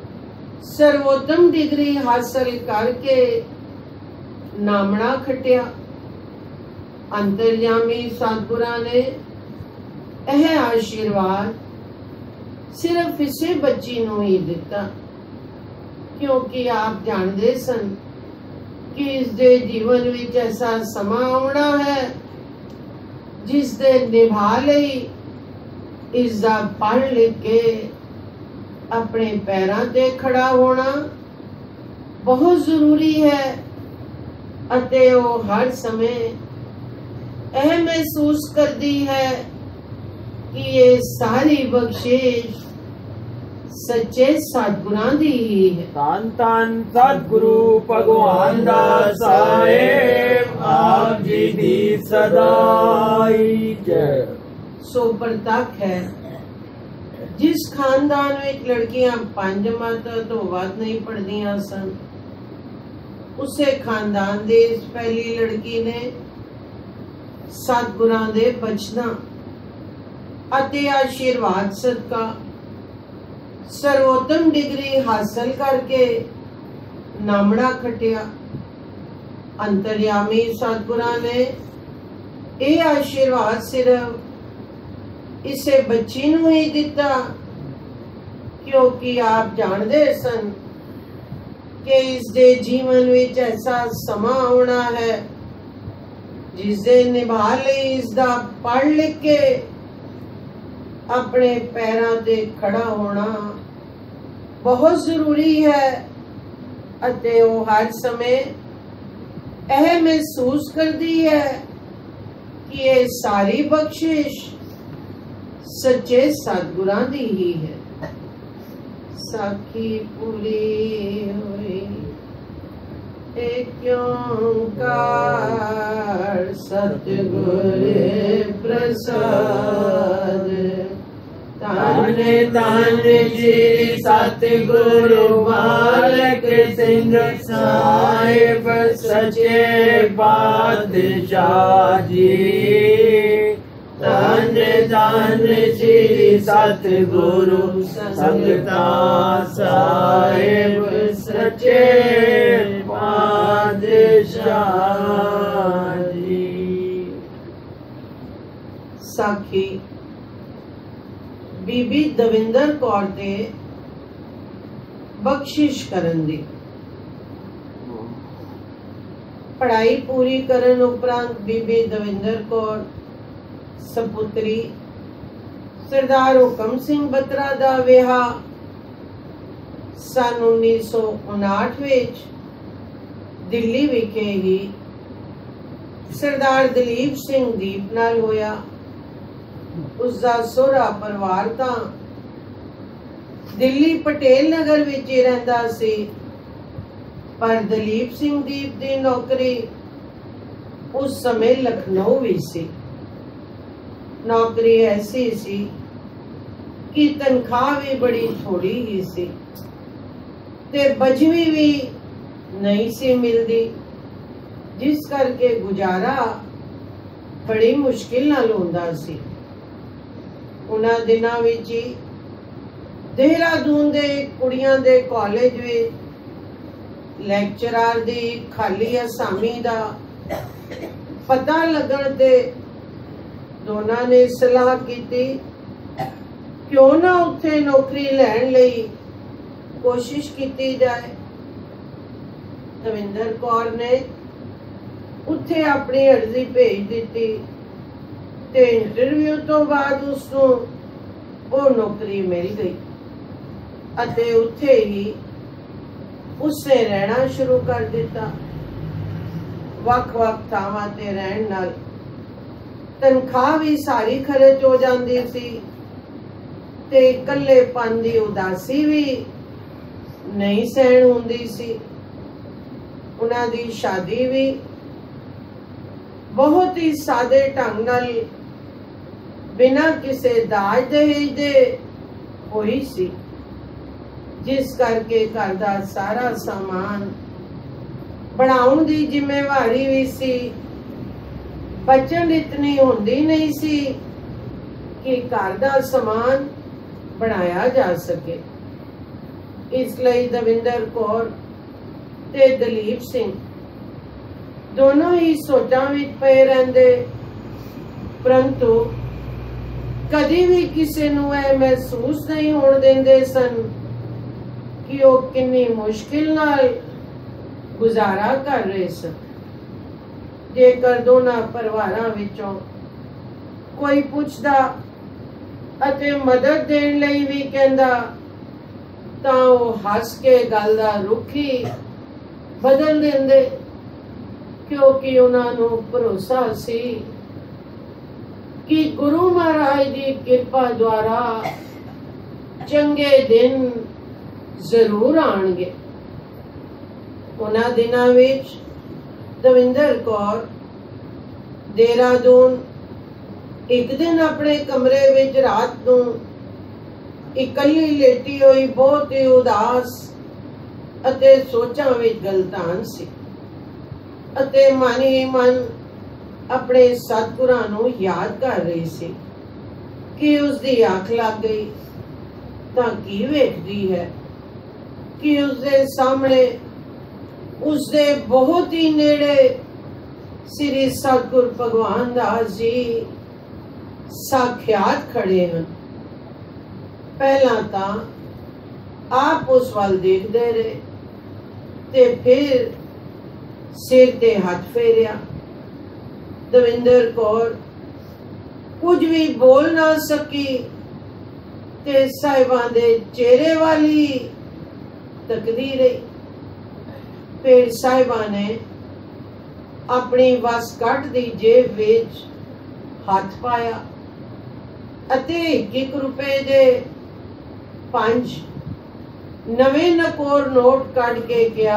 सर्वोत्तम डिग्री हासिल करके नामना खटिया। अंतर्यामी सतगुरां ने यह आशीर्वाद सिर्फ इसे बच्ची नूं ही दिता, क्योंकि आप जानते सन कि इसके जीवन विच ऐसा समा आउणा है जिस दे निभा लई इसका पढ़ लिख के अपने पैरों ते खड़ा होना बहुत जरूरी है। अते वो हर समय यह महसूस करती है कि ये सारी बख्शिश सच्चे सतगुरां दी ही है। धन धन सतगुरु भगवान दास साहेब आप जी दी सदाई जय। सो प्रतख है जिस खानदान में लड़कियां पंज मत तो वध नहीं पढ़दियां सन, उसे खानदान दे इस पहली लड़की ने सतगुरां दे बचना अते आशीर्वाद सदका सर्वोत्तम डिग्री हासिल करके नामड़ा खटिया। अंतर्यामी सतगुरां ने यह आशीर्वाद सिर्फ इसे बच्ची नूं ही दिता, क्योंकि आप जानते सन कि इसके जीवन विच ऐसा समा आउणा है जिसे निभा लई इसका पढ़ लिख के अपने पैरों ते खड़ा होना बहुत जरूरी है। अते वो हर समय यह महसूस करती है कि ये सारी बख्शिश सच्चे सतगुरां दी ही है। साखी पूरी हुई एक ओंकार सतगुर प्रसाद। धन धन जी सतगुरु बालक सिंह साहिब सच्चे पातशाह जी। धन धन श्री सतगुरु संगता साहिब सच्चे पातशाह जी। साखी बीबी दविंदर कौर दे बख्शिश करन दी। पढ़ाई पूरी करन उपरांत बीबी दविंदर कौर सपुत्री सरदार हुकम सिंह बत्रा दा विआह सन उन्नीस सौ उनाठ विच दिल्ली विखे ही सरदार दलीप सिंह दीप नाल होया। उसका सोहरा परिवार तां दिल्ली पटेल नगर विच ही रहिंदा सी, पर दलीप सिंह दीप दी नौकरी उस समय लखनऊ भी सी। नौकरी ऐसी सी कि तनख्वाह भी बड़ी थोड़ी ही सी ते बजवी भी नहीं सी मिलती, जिस करके गुजारा बड़ी मुश्किल नाल होंदा सी। उन्हां दिनां विच ही देहरादून दे कुड़ियां दे कॉलेज विच लैक्चरर दी खाली असामी दा पता लगण ते दोनों ने सलाह की क्यों ना उत्थे नौकरी लैण लई कोशिश की जाए। दविंदर कौर ने उत्थे अपनी अर्जी भेज दी ते इंटरव्यू तो बाद उसनू वो नौकरी मिल गई अते उत्थे ही उसने रहना शुरू कर दिता। वख वख थावां ते रहण नाल तनख्वाह भी सारी खर्च हो जाती सी ते इकल्लेपन दी उदासी भी नहीं सहन होंदी सी। उन्हां दी शादी भी बहुत ही सादे ढंग नाल बिना किसी दाज दहेज दे होई सी, जिस करके घर दा सारा सामान बनाउण दी जिम्मेवारी भी सी। बचत इतनी होंदी नहीं सी कि घर दा सामान बनाया जा सके। ਇਸ ਲਈ ਦਵਿੰਦਰ ਕੌਰ ਤੇ ਦਲੀਪ ਸਿੰਘ ਦੋਨੋਂ ਹੀ ਸੋਚਾਂ ਵਿੱਚ ਪਏ ਰਹਿੰਦੇ, ਪਰੰਤੂ ਕਦੀ ਵੀ ਕਿਸੇ ਨੂੰ ਇਹ ਮਹਿਸੂਸ ਨਹੀਂ ਹੋਣ ਦਿੰਦੇ ਸਨ ਕਿ ਉਹ ਕਿੰਨੀ ਮੁਸ਼ਕਿਲ ਨਾਲ ਗੁਜ਼ਾਰਾ ਕਰ ਰਹੇ ਸਨ। ਜੇਕਰ ਦੋਨਾਂ ਪਰਿਵਾਰਾਂ ਵਿੱਚੋਂ ਕੋਈ ਪੁੱਛਦਾ ਅਤੇ ਮਦਦ ਦੇਣ ਲਈ ਵੀ ਕਹਿੰਦਾ ਤਾਂ ਉਹ ਹੱਸ ਕੇ ਗੱਲ ਦਾ ਰੁਖ ਹੀ ਬਦਲ ਦਿੰਦੇ, ਕਿਉਂਕਿ ਉਹਨਾਂ ਨੂੰ ਭਰੋਸਾ ਸੀ ਕਿ ਗੁਰੂ ਮਹਾਰਾਜ ਦੀ ਕਿਰਪਾ ਦੁਆਰਾ ਚੰਗੇ ਦਿਨ ਜ਼ਰੂਰ ਆਉਣਗੇ। ਉਹਨਾਂ ਦਿਨਾਂ ਵਿੱਚ ਦਵਿੰਦਰ ਕੌਰ ਦੇਹਰਾਦੂਨ ਇੱਕ ਦਿਨ ਆਪਣੇ ਕਮਰੇ ਵਿੱਚ ਰਾਤ ਨੂੰ ਇਕੱਲੀ ਲੇਟੀ ਹੋਈ ਬਹੁਤ ਹੀ ਉਦਾਸ ਅਤੇ ਸੋਚਾਂ ਵਿੱਚ ਗਲਤਾਨ ਸੀ ਅਤੇ ਮਨ ਹੀ ਮਨ ਆਪਣੇ ਸਤਿਗੁਰਾਂ ਨੂੰ ਯਾਦ ਕਰ ਰਹੀ ਸੀ ਕਿ ਉਸ ਦੀ ਅੱਖ ਲੱਗ ਗਈ ਤਾਂ ਕੀ ਵੇਖਦੀ ਹੈ ਕਿ ਉਸ ਦੇ ਸਾਹਮਣੇ ਉਸ ਦੇ ਬਹੁਤ ਹੀ ਨੇੜੇ ਸ੍ਰੀ ਸਤਿਗੁਰ ਭਗਵਾਨ ਦਾਸ ਜੀ ਸਾਖਿਆਤ ਖੜੇ ਹਨ। ਪਹਿਲਾਂ ਤਾਂ ਆਪ ਉਸ ਵੱਲ ਦੇਖਦੇ ਰਹੇ ਤੇ ਫਿਰ ਸਿਰ ਤੇ ਹੱਥ ਫੇਰਿਆ। ਦਵਿੰਦਰ ਕੌਰ ਕੁਝ ਵੀ ਬੋਲ ਨਾ ਸਕੀ ਤੇ ਸਾਹਿਬਾਂ ਦੇ ਚਿਹਰੇ ਵਾਲੀ ਤੱਕਦੀ ਰਹੀ। ਫਿਰ ਸਾਹਿਬਾਂ ਨੇ ਆਪਣੀ ਵਸ ਕੱਢ ਦੀ ਜੇਬ ਵਿੱਚ ਹੱਥ ਪਾਇਆ ਅਤੇ ਇੱਕ ਇੱਕ ਰੁਪਏ ਦੇ ਪੰਜ ਨਵੇਂ ਨਕੋਰ ਨੋਟ ਕੱਢ ਕੇ ਕਿਹਾ,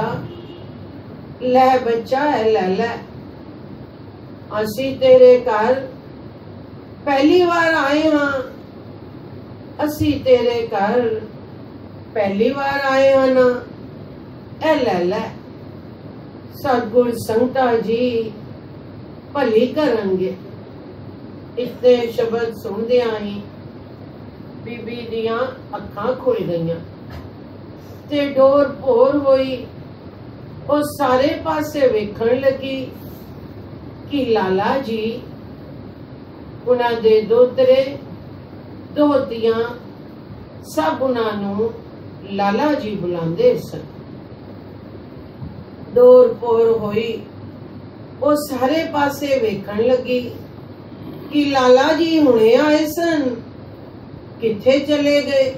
ਲੈ ਬੱਚਾ ਹੈ, ਲੈ ਲੈ, ਅਸੀਂ ਤੇਰੇ ਘਰ ਪਹਿਲੀ ਵਾਰ ਆਏ ਹਾਂ, ਅਸੀਂ ਤੇਰੇ ਘਰ ਪਹਿਲੀ ਵਾਰ ਆਏ ਹਾਂ ਨਾ, ਇਹ ਲੈ ਲੈ, ਸਤਿਗੁਰ ਸੰਗਤਾਂ ਜੀ ਭਲੀ ਕਰਨਗੇ। ਇਸਦੇ ਸ਼ਬਦ ਸੁਣਦਿਆਂ ਹੀ ਬੀਬੀ ਦੀਆਂ ਅੱਖਾਂ ਖੁੱਲ ਗਈਆਂ ਤੇ ਡੋਰ ਭੋਰ ਹੋਈ। ਉਹ ਸਾਰੇ ਪਾਸੇ ਵੇਖਣ ਲੱਗੀ ਕਿ ਲਾਲਾ ਜੀ, ਉਹਨਾਂ ਦੇ ਦੋਤਰੇ ਦੋਤੀਆਂ ਸਭ ਉਹਨਾਂ ਨੂੰ ਲਾਲਾ ਜੀ ਬੁਲਾਉਂਦੇ ਸਨ। ਡੋਰ ਭੋਰ ਹੋਈ, ਉਹ ਸਾਰੇ ਪਾਸੇ ਵੇਖਣ ਲੱਗੀ ਕਿ ਲਾਲਾ ਜੀ ਹੁਣੇ ਆਏ ਸਨ, ਕਿੱਥੇ ਚਲੇ ਗਏ।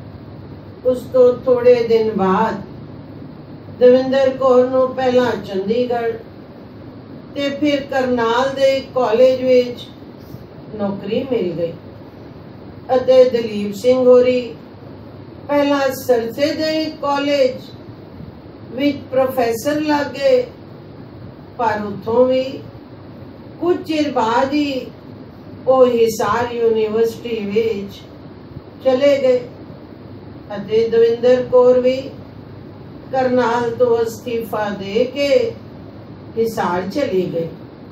ਉਸ ਤੋਂ ਥੋੜੇ ਦਿਨ ਬਾਅਦ ਦਵਿੰਦਰ ਕੌਰ ਨੂੰ ਪਹਿਲਾਂ ਚੰਡੀਗੜ੍ਹ ਤੇ ਫਿਰ ਕਰਨਾਲ ਦੇ ਕਾਲਜ ਵਿੱਚ ਨੌਕਰੀ ਮਿਲ ਗਈ ਅਤੇ ਦਲੀਪ ਸਿੰਘ ਹੋਰੀ ਪਹਿਲਾਂ ਸਰਸੇ ਦੇ ਕਾਲਜ ਵਿੱਚ ਪ੍ਰੋਫੈਸਰ ਲੱਗ ਗਏ, ਪਰ ਉੱਥੋਂ ਵੀ ਕੁਝ ਚਿਰ ਬਾਅਦ ਹੀ ਉਹ ਹਿਸਾਰ ਯੂਨੀਵਰਸਿਟੀ ਵਿੱਚ ਚਲੇ ਗਏ ਅਤੇ ਦਵਿੰਦਰ ਕੌਰ ਵੀ ਕਰਨਾਲ ਤੋਂ ਅਸਤੀਫਾ ਦੇ ਕੇ ਹਿਸਾਰ ਚਲੀ ਗਈ।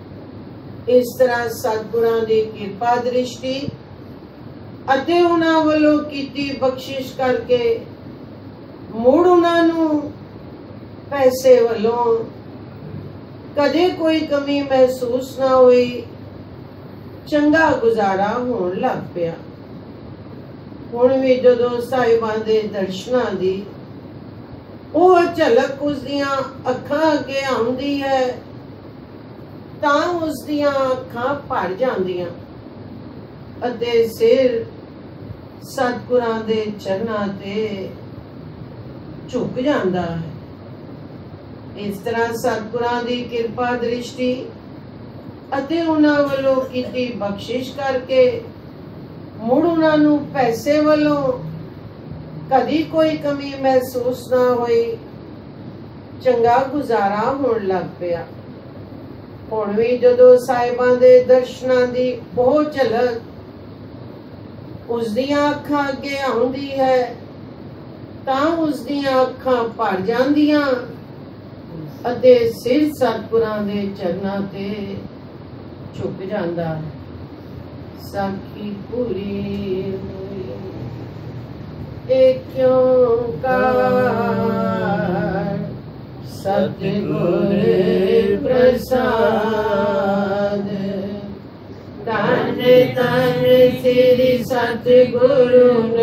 ਇਸ ਤਰ੍ਹਾਂ ਸਤਿਗੁਰਾਂ ਦੀ ਕਿਰਪਾ ਦ੍ਰਿਸ਼ਟੀ ਅਤੇ ਉਹਨਾਂ ਵੱਲੋਂ ਕੀਤੀ ਬਖਸ਼ਿਸ਼ ਕਰਕੇ ਮੁੜ ਉਹਨਾਂ ਨੂੰ ਪੈਸੇ ਵੱਲੋਂ ਕਦੇ ਕੋਈ ਕਮੀ ਮਹਿਸੂਸ ਨਾ ਹੋਈ। ਚੰਗਾ ਗੁਜ਼ਾਰਾ ਹੋਣ ਲੱਗ ਪਿਆ। ਹੁਣ ਵੀ ਜਦੋਂ ਸਾਹਿਬਾਂ ਦੇ ਦਰਸ਼ਨਾਂ ਦੀ ਉਹ ਝਲਕ ਉਸ ਦੀਆਂ ਅੱਖਾਂ ਅੱਗੇ ਆਉਂਦੀ ਹੈ ਤਾਂ ਉਸ ਦੀਆਂ ਅੱਖਾਂ ਭਰ ਜਾਂਦੀਆਂ ਅਤੇ ਸਿਰ ਸਤਿਗੁਰਾਂ ਦੇ ਚਰਨਾਂ ਤੇ ਝੁਕ ਜਾਂਦਾ ਹੈ। ਇਸ ਤਰ੍ਹਾਂ ਸਤਿਗੁਰਾਂ ਦੀ ਕਿਰਪਾ ਦ੍ਰਿਸ਼ਟੀ ਅਤੇ ਉਹਨਾਂ ਵੱਲੋਂ ਕੀਤੀ ਬਖਸ਼ਿਸ਼ ਕਰਕੇ ਮੁੜ ਉਹਨਾਂ ਨੂੰ ਪੈਸੇ ਵੱਲੋਂ ਕਦੀ ਕੋਈ ਕਮੀ ਮਹਿਸੂਸ ਨਾ ਹੋਈ। ਚੰਗਾ ਗੁਜ਼ਾਰਾ ਹੋਣ ਲੱਗ ਪਿਆ। ਹੁਣ ਵੀ ਜਦੋਂ ਸਾਹਿਬਾਂ ਦੇ ਦਰਸ਼ਨਾਂ ਦੀ ਉਹ ਝਲਕ ਉਸ ਦੀਆਂ ਅੱਖਾਂ ਅੱਗੇ ਆਉਂਦੀ ਹੈ ਤਾਂ ਉਸ ਦੀਆਂ ਅੱਖਾਂ ਭਰ ਜਾਂਦੀਆਂ ਅਤੇ ਸਿਰ ਸਤਿਗੁਰਾਂ ਦੇ ਚਰਨਾਂ ਤੇ ਝੁਕ ਜਾਂਦਾ ਹੈ। ਸਾਖੀ ਪੂਰੀ ਹੋਈ ਏ ਕਿਉਂ ਕਾ सतगुर प्रसाद। धन धन श्री सतगुरु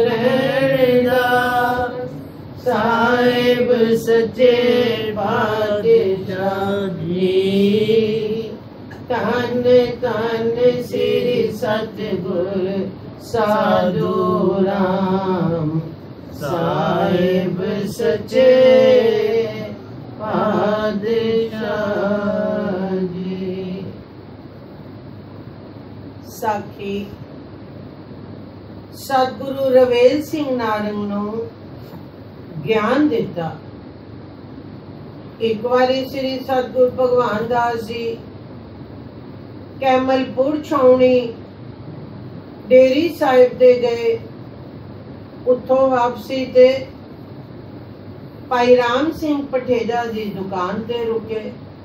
रैणदास साहिब सच्चे पातशाह जी। धन धन श्री सतगुर साधु राम साहिब सच्चे पातशाह जी। साखी सतगुरु रवेल सिंह नारंग नूं ਗਿਆਨ ਦਿੱਤਾ। ਇੱਕ ਵਾਰੀ ਸ੍ਰੀ ਸਤਿਗੁਰ ਭਗਵਾਨ ਦਾਸ ਜੀ ਕੈਮਲਪੁਰ ਛਾਉਣੀ ਡੇਰੀ ਸਾਹਿਬ ਤੇ ਗਏ। ਉੱਥੋਂ ਵਾਪਸੀ ਤੇ ਭਾਈ ਰਾਮ ਸਿੰਘ ਪਠੇਜਾ ਦੀ ਦੁਕਾਨ ਤੇ ਰੁਕੇ।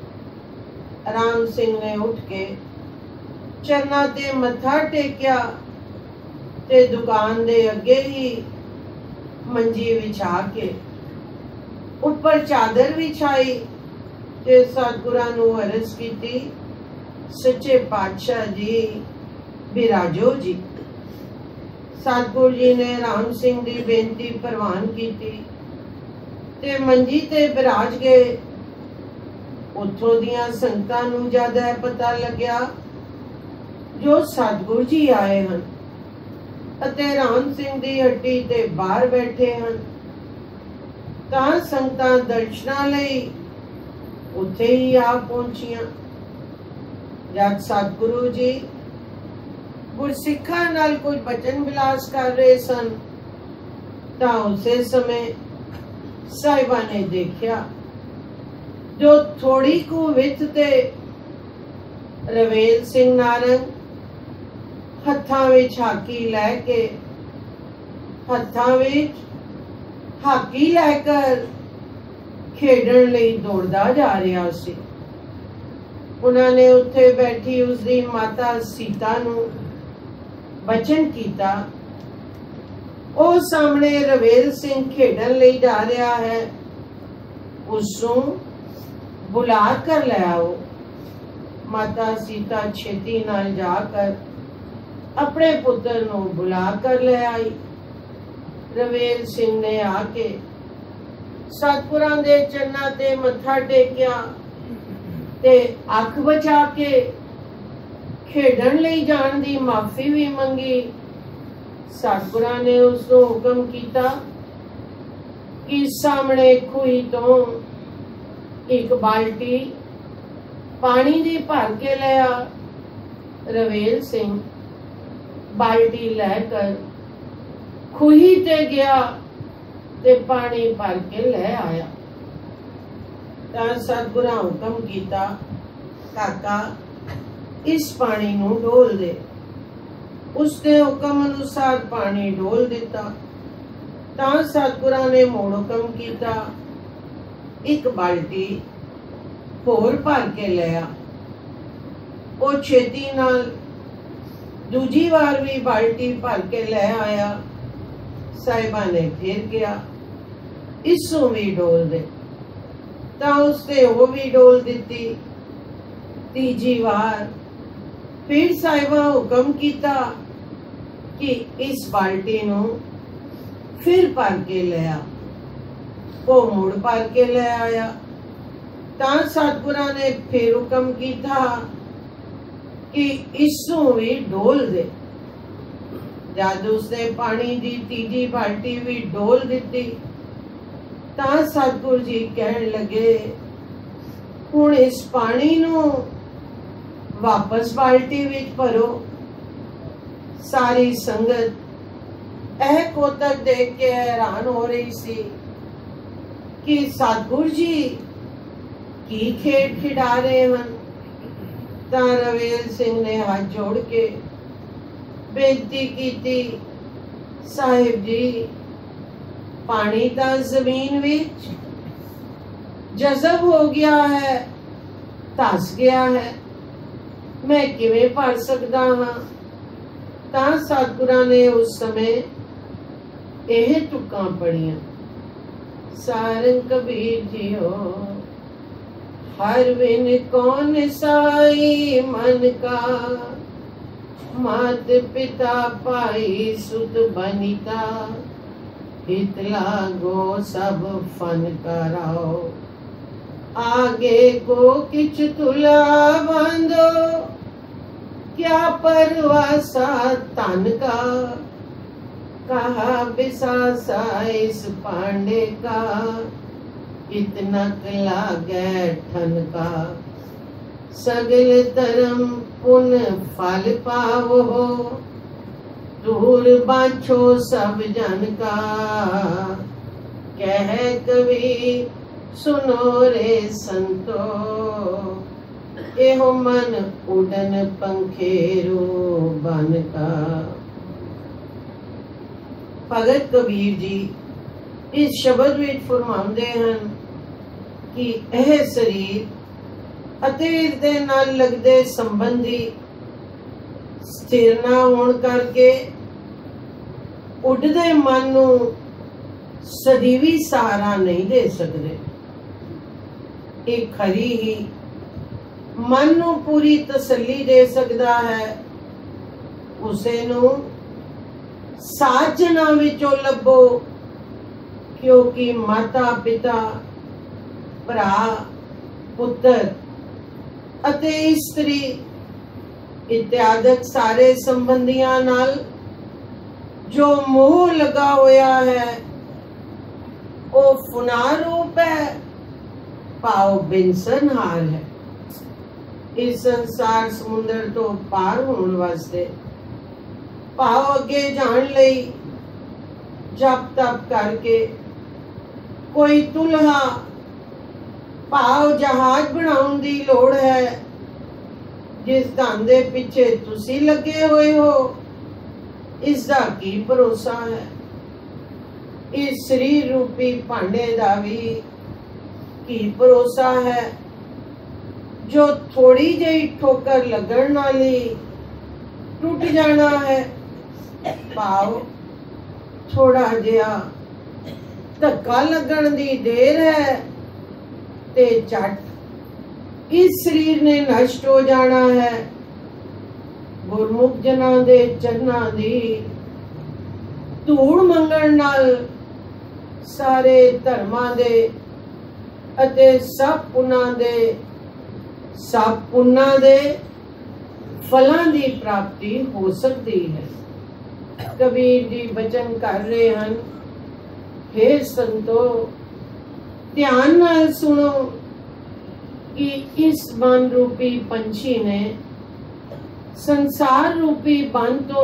ਰਾਮ ਸਿੰਘ ਨੇ ਉੱਠ ਕੇ ਚਰਨਾਂ ਤੇ ਮੱਥਾ ਟੇਕਿਆ ਤੇ ਦੁਕਾਨ ਦੇ ਅੱਗੇ ਹੀ मंजी विछा के ऊपर चादर विछाई ते सतगुरां नूं अरज कीती, सच्चे पातशाह जी बिराजो जी। सतगुर जी ने राम सिंह दी बेनती प्रवान कीती ते मंजी ते बिराज गए। उत्थों दियां संगतां नूं जद इह पता लग्या जो सतगुर जी आए हन ਅਤੇ ਰਾਮ ਸਿੰਘ ਦੀ ਹੱਟੀ ਤੇ ਬਾਹਰ ਬੈਠੇ ਹਨ, ਤਾਂ ਸੰਗਤਾਂ ਦਰਸ਼ਨਾਂ ਲਈ ਉੱਥੇ ਹੀ ਆ ਪਹੁੰਚੀਆਂ। ਜਦ ਸਤਿਗੁਰੂ ਜੀ ਗੁਰਸਿੱਖਾਂ ਨਾਲ ਕੁਝ ਬਚਨ ਵਿਲਾਸ ਕਰ ਰਹੇ ਸਨ, ਤਾਂ ਉਸੇ ਸਮੇਂ ਸਾਹਿਬਾਂ ਨੇ ਦੇਖਿਆ ਜੋ ਥੋੜੀ ਕੁ ਵਿੱਥ ਤੇ ਰਵੇਲ ਸਿੰਘ ਨਾਰੰਗ ਹੱਥਾਂ ਵਿੱਚ ਹਾਕੀ ਲੈ ਕੇ ਹੱਥਾਂ ਵਿੱਚ ਹਾਕੀ ਲੈ ਕਰ ਖੇਡਣ ਲਈ ਦੌੜਦਾ ਜਾ ਰਿਹਾ ਸੀ। ਉਹਨਾਂ ਨੇ ਉੱਥੇ ਬੈਠੀ ਉਸਦੀ ਮਾਤਾ ਸੀਤਾ ਨੂੰ ਬਚਨ ਕੀਤਾ, ਉਹ ਸਾਹਮਣੇ ਰਵੇਲ ਸਿੰਘ ਖੇਡਣ ਲਈ ਜਾ ਰਿਹਾ ਹੈ, ਉਸ ਨੂੰ ਬੁਲਾ ਕਰ ਲੈ ਆਓ। ਮਾਤਾ ਸੀਤਾ ਛੇਤੀ ਨਾਲ ਜਾ ਕਰ अपने पुत्र नूं बुला कर ले आई। रवेल सिंह ने आके सतगुरां दे चरनां ते मत्था टेकिया ते अख बचा के खेडण लई जाण दी माफी भी मंगी। सतगुरां ने उस नूं हुक्म कीता कि सामने खूही तो एक बाल्टी पानी दी भर के ले आ। रवेल सिंह बाल्टी लेकर खूही ते गया ते पानी भर के ले आया। तां सतगुरां हुक्म कीता, काका इस पानी नूं डोल दे। उसने हुक्म अनुसार पानी डोल दिता। तां सतगुरां ने मुड़ हुक्म कीता, एक बाल्टी होर भर के ले आ। ओ छेती नाल दूजी बार भी बाल्टी भर के ले आया। साहिबा ने फिर किया, इसू भी डोल दे। तां उसने वो भी डोल दी। तीजी बार फिर साहिबा हुक्म कीता कि इस बाल्टी नूं फिर भर के ले आ। वो मुड़ भर के ले आया। तां सतगुरां ने फिर हुक्म कीता कि इसू भी डोल दे। जद उसने पानी दी तीजी बाल्टी भी डोल दी, तां सतगुरु जी कहन लगे, हुण इस पानी नूं वापस बाल्टी विच भरो। सारी संगत यह कोतक देख के हैरान हो रही सी कि सतगुरु जी की खेड खिडा रहे हैं। तां रवेल सिंह ने हाथ जोड़ के बेनती की, साहिब जी पानी तां जमीन विच जज़ब हो गया है, धस गया है, मैं किवें भर सकदा हां। तां सतगुरां ने उस समय यह तुकां पढ़ियां, सारंग कबीर जी हो हर बिन कौन साई मन का, मात पिता पाई सुत बनिता, हित लागो सब फन कराओ, आगे को किच तुला बांधो, क्या परवासा तन का, कहा बिसासा इस पांडे का, इतना लागे ठन का, सगल धर्म पुन फल पावो, दूर बाछो सब जन का, कह कवि सुनो रे संतो, एहो मन उड़न पंखेरू बन का। भगत कबीर जी इस शब्द विच फरमाउंदे हन कि यह शरीर अते इहदे नाल लगदे संबंधी स्थिर ना होण करके उड़दे मन नूं सदीवी सहारा नहीं दे सकदे। एक खरी ही मन नूं पूरी तसल्ली दे सकदा है, उसे नूं साजना विचों लभो, क्योंकि माता पिता भरा पुत्र अते स्त्री इत्यादि सारे संबंधियां नाल जो मोह लगा होया है वो फुनार रूप है, पाओ बिनसनहार है। इस संसार समुंदर तो पार होने वास्ते पाओ अगे जान लई जप तप करके कोई तुलहा पाओ जहाज बनाउण दी लोड़ है, जिस धन दे पिछे तुसी लगे हुए हो इसका की भरोसा है। इस शरीर रूपी भांडे का भी की भरोसा है, जो थोड़ी जी ठोकर लगन वाली टूट जाना है। पाओ थोड़ा जिहा धक्का लगन दी देर है ते झट इस शरीर ने नष्ट हो जाना है। गुरमुख जना दे चरना दी धूड़ मंगण नाल सारे धर्मां दे अते सब पुना दे सब पुना दे फलां दी प्राप्ति हो सकती है। कबीर जी वचन कर रहे हैं, हे संतो ध्यान नाल सुनो कि इस बन रूपी पंछी ने संसार रूपी बन तो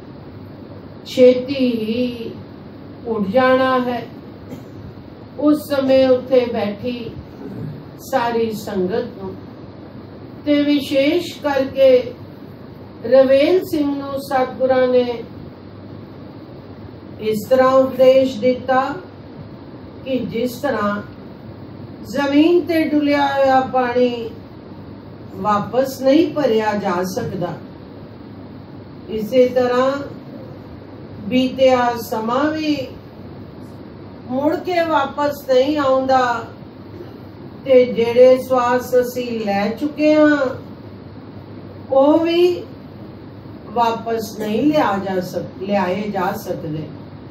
छेती ही उड़ जाना है। उस समय उत्थे बैठी सारी संगत नूं ते विशेष करके रवेल सिंह नूं सतगुरां ने इस तरह उपदेश दिता कि जिस तरह जमीन ते डुलिया हुआ पानी वापस नहीं भरिया जा सकता, इसी तरह बीतिया समा भी मुड़ के वापस नहीं आउंदा ते जेड़े श्वास असी लै चुके हाँ वो भी वापस नहीं लिया जा सक लियाए जा सकते।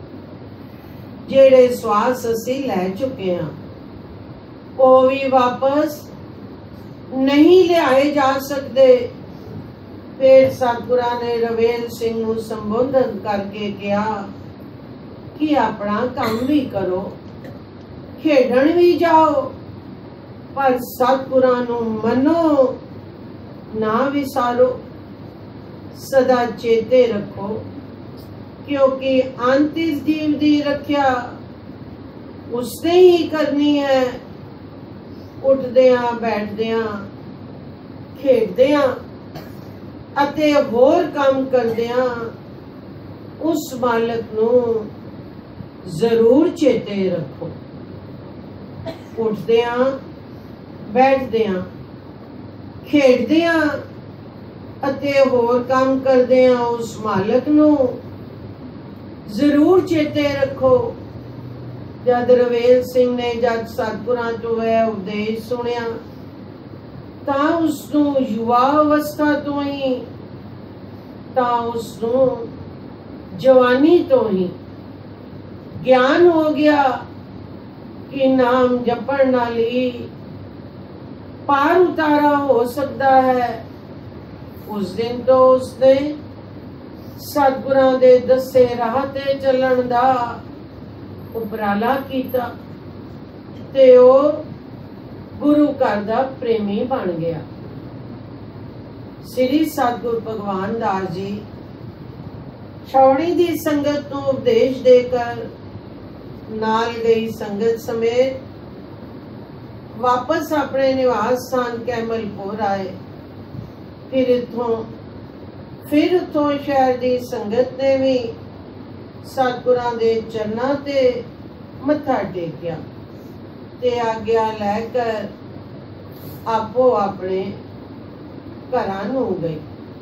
जेड़े श्वास असी लै चुके हाँ वो भी वापस नहीं लियाए जा सकते। फिर सतगुरां ने रवेल सिंह नूं संबोधन करके कहा कि अपना काम भी करो, खेडण भी जाओ, पर सतगुरां नूं मनो ना विसारो, सदा चेते रखो, क्योंकि अंत इस जीव दी रखिया उसने ही करनी है। उठदियां बैठदियां खेडदियां अते होर काम करदियां उस मालक नूं जरूर चेते रखो। उठदियां बैठदियां खेडदियां अते होर काम करदियां उस मालक नूं जरूर चेते रखो। जद रवेल सिंह ने जद सतगुरां तो वह उपदेश सुनिया ਤਾਂ ਉਸਨੂੰ ਯੁਵਾ ਅਵਸਥਾ ਤੋਂ ਹੀ ਤਾਂ ਉਸਨੂੰ ਜਵਾਨੀ ਤੋਂ ਹੀ ਗਿਆਨ ਹੋ ਗਿਆ ਕਿ ਨਾਮ ਜਪਣ ਨਾਲ ਹੀ ਪਾਰ ਉਤਾਰਾ ਹੋ ਸਕਦਾ ਹੈ। ਉਸ ਦਿਨ ਤੋਂ ਉਸਨੇ ਸਤਿਗੁਰਾਂ ਦੇ ਦੱਸੇ ਰਾਹ ਤੇ ਚੱਲਣ ਦਾ ਉਪਰਾਲਾ ਕੀਤਾ ਤੇ ਉਹ ਗੁਰੂ ਘਰ ਦਾ ਪ੍ਰੇਮੀ ਬਣ ਗਿਆ। ਸ੍ਰੀ ਸਤਿਗੁਰ ਭਗਵਾਨ ਦਾਸ ਜੀ ਛਾਉਣੀ ਦੀ ਸੰਗਤ ਨੂੰ ਉਪਦੇਸ਼ ਦੇ ਕਰ ਨਾਲ ਗਈ ਸੰਗਤ ਸਮੇਤ ਵਾਪਸ ਆਪਣੇ ਨਿਵਾਸ ਸਥਾਨ ਕੈਮਲਪੁਰ ਆਏ। ਫਿਰ ਇਥੋਂ ਫਿਰ ਉਥੋਂ ਸ਼ਹਿਰ ਦੀ ਸੰਗਤ ਨੇ ਵੀ ਸਤਿਗੁਰਾਂ ਦੇ ਚਰਨਾਂ ਤੇ ਮੱਥਾ ਟੇਕਿਆ ਤੇ ਆਗਿਆ ਲੈ ਕਰ ਆਪੋ ਆਪਣੇ ਘਰਾਂ ਨੂੰ ਗਏ।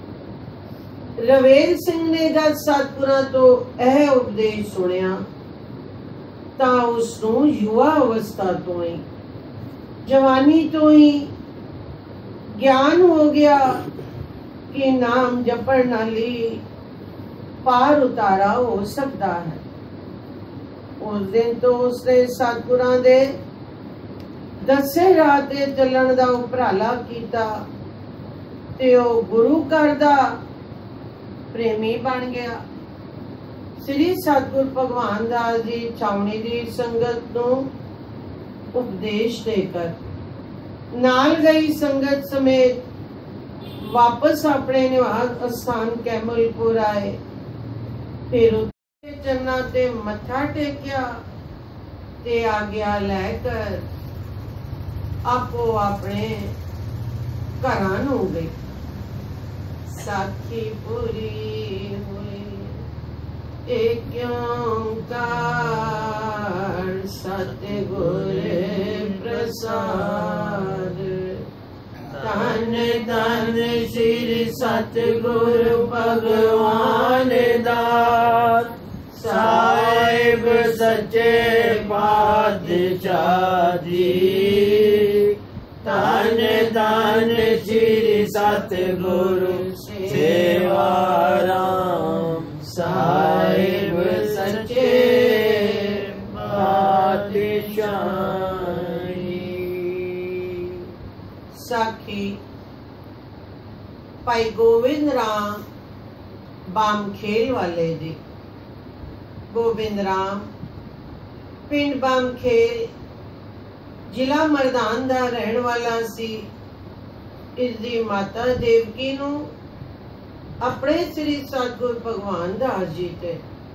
ਰਵੇਲ ਸਿੰਘ ਨੇ ਜਦ ਸਤਿਗੁਰਾਂ ਤੋਂ ਇਹ ਉਪਦੇਸ਼ ਸੁਣਿਆ ਤਾਂ ਉਸ ਨੂੰ ਯੁਵਾ ਅਵਸਥਾ ਤੋਂ ਹੀ ਜਵਾਨੀ ਤੋਂ ਹੀ ਗਿਆਨ ਹੋ ਗਿਆ ਕਿ ਨਾਮ ਜਪਣ ਨਾਲ ਹੀ ਪਾਰ ਉਤਾਰਾ ਹੋ ਸਕਦਾ ਹੈ। ਉਸ ਦਿਨ ਤੋਂ ਉਸਨੇ ਸਤਿਗੁਰਾਂ ਦੇ ਦੱਸੇ ਰਾਹ ਤੇ ਚੱਲਣ ਦਾ ਉਪਰਾਲਾ ਕੀਤਾ ਤੇ ਉਹ ਗੁਰੂ ਘਰ ਦਾ ਪ੍ਰੇਮੀ ਬਣ ਗਿਆ। ਸ੍ਰੀ ਸਤਿਗੁਰ ਭਗਵਾਨ ਦਾਸ ਜੀ ਛਾਉਣੀ ਦੀ ਸੰਗਤ ਨੂੰ ਉਪਦੇਸ਼ ਦੇ ਕਰ ਨਾਲ ਗਈ ਸੰਗਤ ਸਮੇਤ ਵਾਪਸ ਆਪਣੇ ਨਿਵਾਸ ਸਥਾਨ ਕੈਮਲਪੁਰ ਆਏ। ਫਿਰ ਉੱਤੇ ਚਰਨਾਂ ਤੇ ਮੱਥਾ ਟੇਕਿਆ ਤੇ ਆਗਿਆ ਲੈ ਕਰ ਆਪੋ ਆਪਣੇ ਘਰਾਂ ਨੂੰ ਗਏ। ਸਾਖੀ ਪੂਰੀ ਹੋਈ ਏਕ ਓੰਕਾਰ ਸਤਿਗੁਰ ਪ੍ਰਸਾਦ। ਧੰਨ ਧੰਨ ਸ੍ਰੀ ਸਤਿਗੁਰ ਭਗਵਾਨ ਦਾਸ ਸਾਹਿਬ ਸੱਚੇ ਪਾਤਸ਼ਾਹ ਜੀ। ਧੰਨ ਧੰਨ ਸ੍ਰੀ ਸਤਿਗੁਰ ਸੇਵਾ ਰਾਮ ਸਾਹਿਬ ਸੱਚੇ ਪਾਤਸ਼ਾਹ। ਸਾਖੀ ਭਾਈ ਗੋਬਿੰਦ ਰਾਮ ਬਾਮਖੇਲ ਵਾਲੇ ਦੀ। ਗੋਬਿੰਦ ਰਾਮ ਪਿੰਡ ਬਾਮਖੇਲ ਜ਼ਿਲ੍ਹਾ ਮਰਦਾਨ ਦਾ ਰਹਿਣ ਵਾਲਾ ਸੀ। ਇਸ ਦੀ ਮਾਤਾ ਦੇਵਕੀ ਨੂੰ ਆਪਣੇ ਸ੍ਰੀ ਸਤਿਗੁਰ ਭਗਵਾਨ ਦਾਸ ਜੀ ਤੇ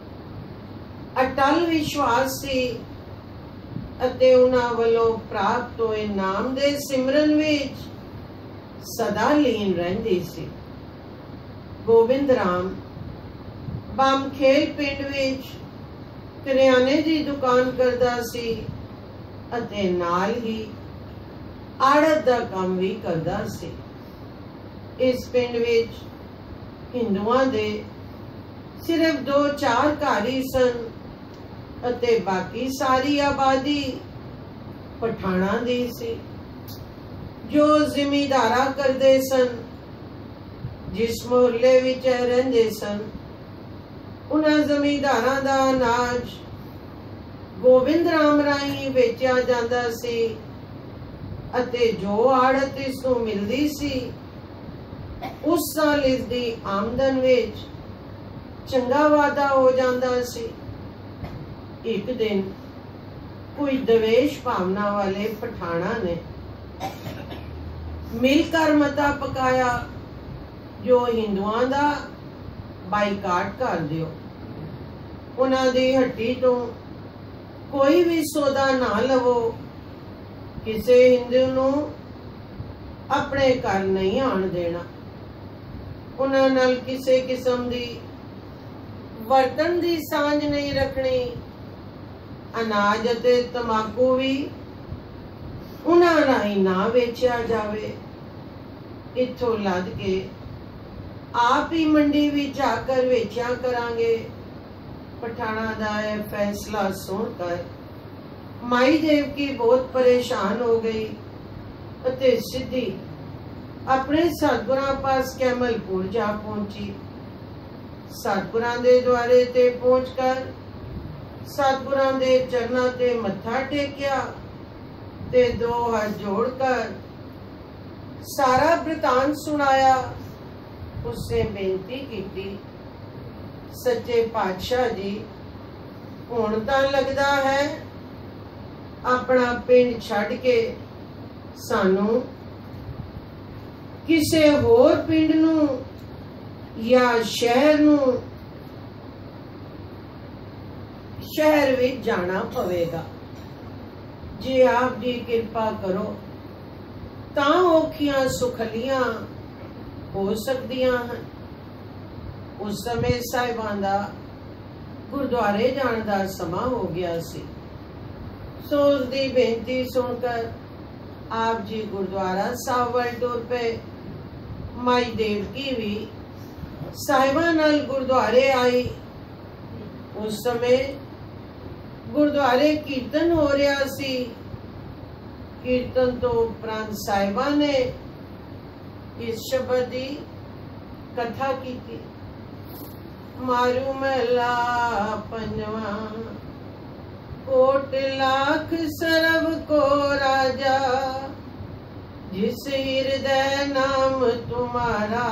ਅਟਲ ਵਿਸ਼ਵਾਸ ਸੀ ਅਤੇ ਉਹਨਾਂ ਵੱਲੋਂ ਪ੍ਰਾਪਤ ਹੋਏ ਨਾਮ ਦੇ ਸਿਮਰਨ ਵਿੱਚ ਸਦਾ ਲੀਨ ਰਹਿੰਦੀ ਸੀ। ਗੋਬਿੰਦ ਰਾਮ ਬਾਮਖੇਲ ਪਿੰਡ ਵਿੱਚ ਕਰਿਆਨੇ ਦੀ ਦੁਕਾਨ ਕਰਦਾ ਸੀ ਅਤੇ ਨਾਲ ਹੀ ਆੜਤ ਦਾ ਕੰਮ ਵੀ ਕਰਦਾ ਸੀ। ਇਸ ਪਿੰਡ ਵਿੱਚ ਹਿੰਦੂਆਂ ਦੇ ਸਿਰਫ ਦੋ ਚਾਰ ਘਰ ਹੀ ਸਨ ਅਤੇ ਬਾਕੀ ਸਾਰੀ ਆਬਾਦੀ ਪਠਾਣਾ ਦੀ ਸੀ ਜੋ ਜ਼ਿਮੀਂਦਾਰਾ ਕਰਦੇ ਸਨ। ਜਿਸ ਮੁਹੱਲੇ ਵਿੱਚ ਰਹਿੰਦੇ ਸਨ ਉਹਨਾਂ ਜ਼ਮੀਂਦਾਰਾਂ ਦਾ ਅਨਾਜ ਗੋਬਿੰਦ ਰਾਮ ਰਾਹੀਂ ਵੇਚਿਆ ਜਾਂਦਾ ਸੀ ਅਤੇ ਜੋ ਆੜਤ ਇਸ ਨੂੰ ਮਿਲਦੀ ਸੀ ਉਸ ਸਾਲ ਇਸ ਦੀ ਆਮਦਨ ਵਿੱਚ ਚੰਗਾ ਵਾਧਾ ਹੋ ਜਾਂਦਾ ਸੀ। ਇੱਕ ਦਿਨ ਕੋਈ ਦਵੇਸ਼ ਭਾਵਨਾ ਵਾਲੇ ਪਠਾਣਾ ਨੇ ਮਿਲ ਕਰ ਮਤਾ ਪਕਾਇਆ ਜੋ ਹਿੰਦੂਆਂ ਦਾ ਬਾਈਕਾਟ ਕਰ ਦਿਓ। ਉਹਨਾਂ ਦੀ ਹੱਟੀ ਤੋਂ ਕੋਈ ਵੀ ਸੌਦਾ ਨਾ ਲਵੋ। ਕਿਸੇ ਹਿੰਦੂ ਨੂੰ ਆਪਣੇ ਘਰ ਨਹੀਂ ਆਣ ਦੇਣਾ। ਉਹਨਾਂ ਨਾਲ ਕਿਸੇ ਕਿਸਮ ਦੀ ਵਰਤਨ ਦੀ ਸਾਂਝ ਨਹੀਂ ਰੱਖਣੀ। ਅਨਾਜ ਅਤੇ ਤਮਾਕੂ ਵੀ ਉਹਨਾਂ ਰਾਹੀਂ ਨਾ ਵੇਚਿਆ ਜਾਵੇ। ਇੱਥੋਂ ਲੱਦ ਕੇ ਆਪ ਹੀ ਮੰਡੀ ਵਿੱਚ ਜਾ ਕਰ ਵੇਚਿਆ ਕਰਾਂਗੇ। ਪਠਾਣਾ ਦਾ ਇਹ ਫੈਸਲਾ ਸੁਣ ਕਰ ਮਾਈ ਦੇਵਕੀ ਬਹੁਤ ਪਰੇਸ਼ਾਨ ਹੋ ਗਈ ਅਤੇ ਸਿੱਧੀ अपने सतगुरां पास कैमलपुर जा पहुंची। सतगुरां दे द्वारे ते पहुंचकर सतगुरां दे चरनां ते मत्था टेकिया ते दो हाथ जोड़कर सारा वृतांत सुनाया। उससे बेनती की, सच्चे पातशाह जी, हुण तां लगदा है अपना पिंड छड्ड के सानू किसे होर पिंड नू या शहर नू शहर विच जाना पवेगा। जे आप जी कृपा करो तां औखियां सुखलियां हो सकदियां हैं। उस समय साहिबां दा गुरुद्वारे जाण दा समा हो गया सी। सो उसदी बेनती सुनकर आप जी गुरुद्वारा साहब वल टुर पे। माई देवकी भी साहिबां नाल गुरुद्वारे आई। उस समय गुरुद्वारे कीर्तन हो रहा सी। कीर्तन तो उपरांत साहिबां ने इस शब्द की कथा की थी। मारू महला पंजवा, कोट लाख सरब को राजा, जिस हृदय नाम तुम्हारा,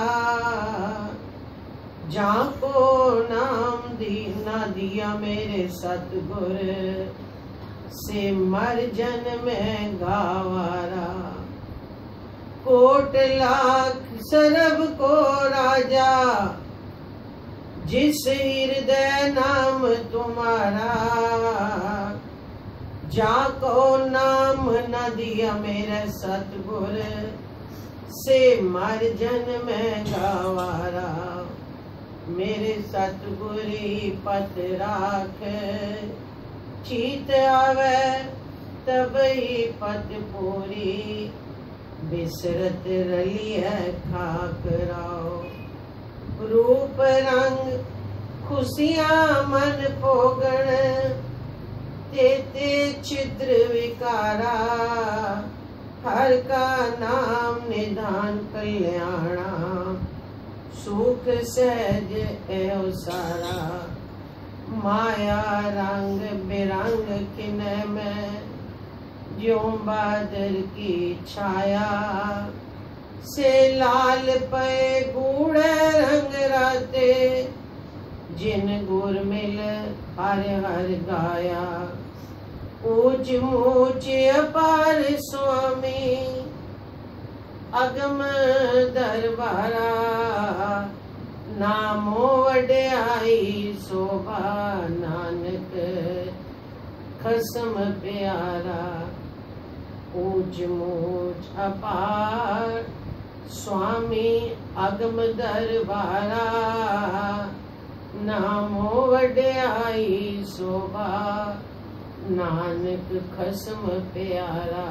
जाको नाम दीना दिया मेरे सतगुर, से मर जन में गावारा। कोट लाख सरब को राजा, जिस हृदय नाम तुम्हारा, जाको नाम न दिया मेरे सतगुर, से मर जन में गवारा। मेरे सतगुरी पत राख, चीत आवे तब ही पत पूरी, बिसरत रली है खाक राव। रूप रंग खुशियां मन पोगण, तेते छिद्र विकारा, हर का नाम निधान कल्याणा, सुख सहज एव सारा। माया रंग बिरंग किने में, ज्यों बादल की छाया, से लाल पे गूढ़ रंग राते, जिन गुर मिल हर हर गाया। ऊंच ऊंच अपार स्वामी, अगम दरबारा, नामो वड्याई शोभा, नानक खसम प्यारा। ऊंच ऊंच अपार स्वामी, अगम दरबारा, नामो वड्याई शोभा, नानक खसम प्यारा।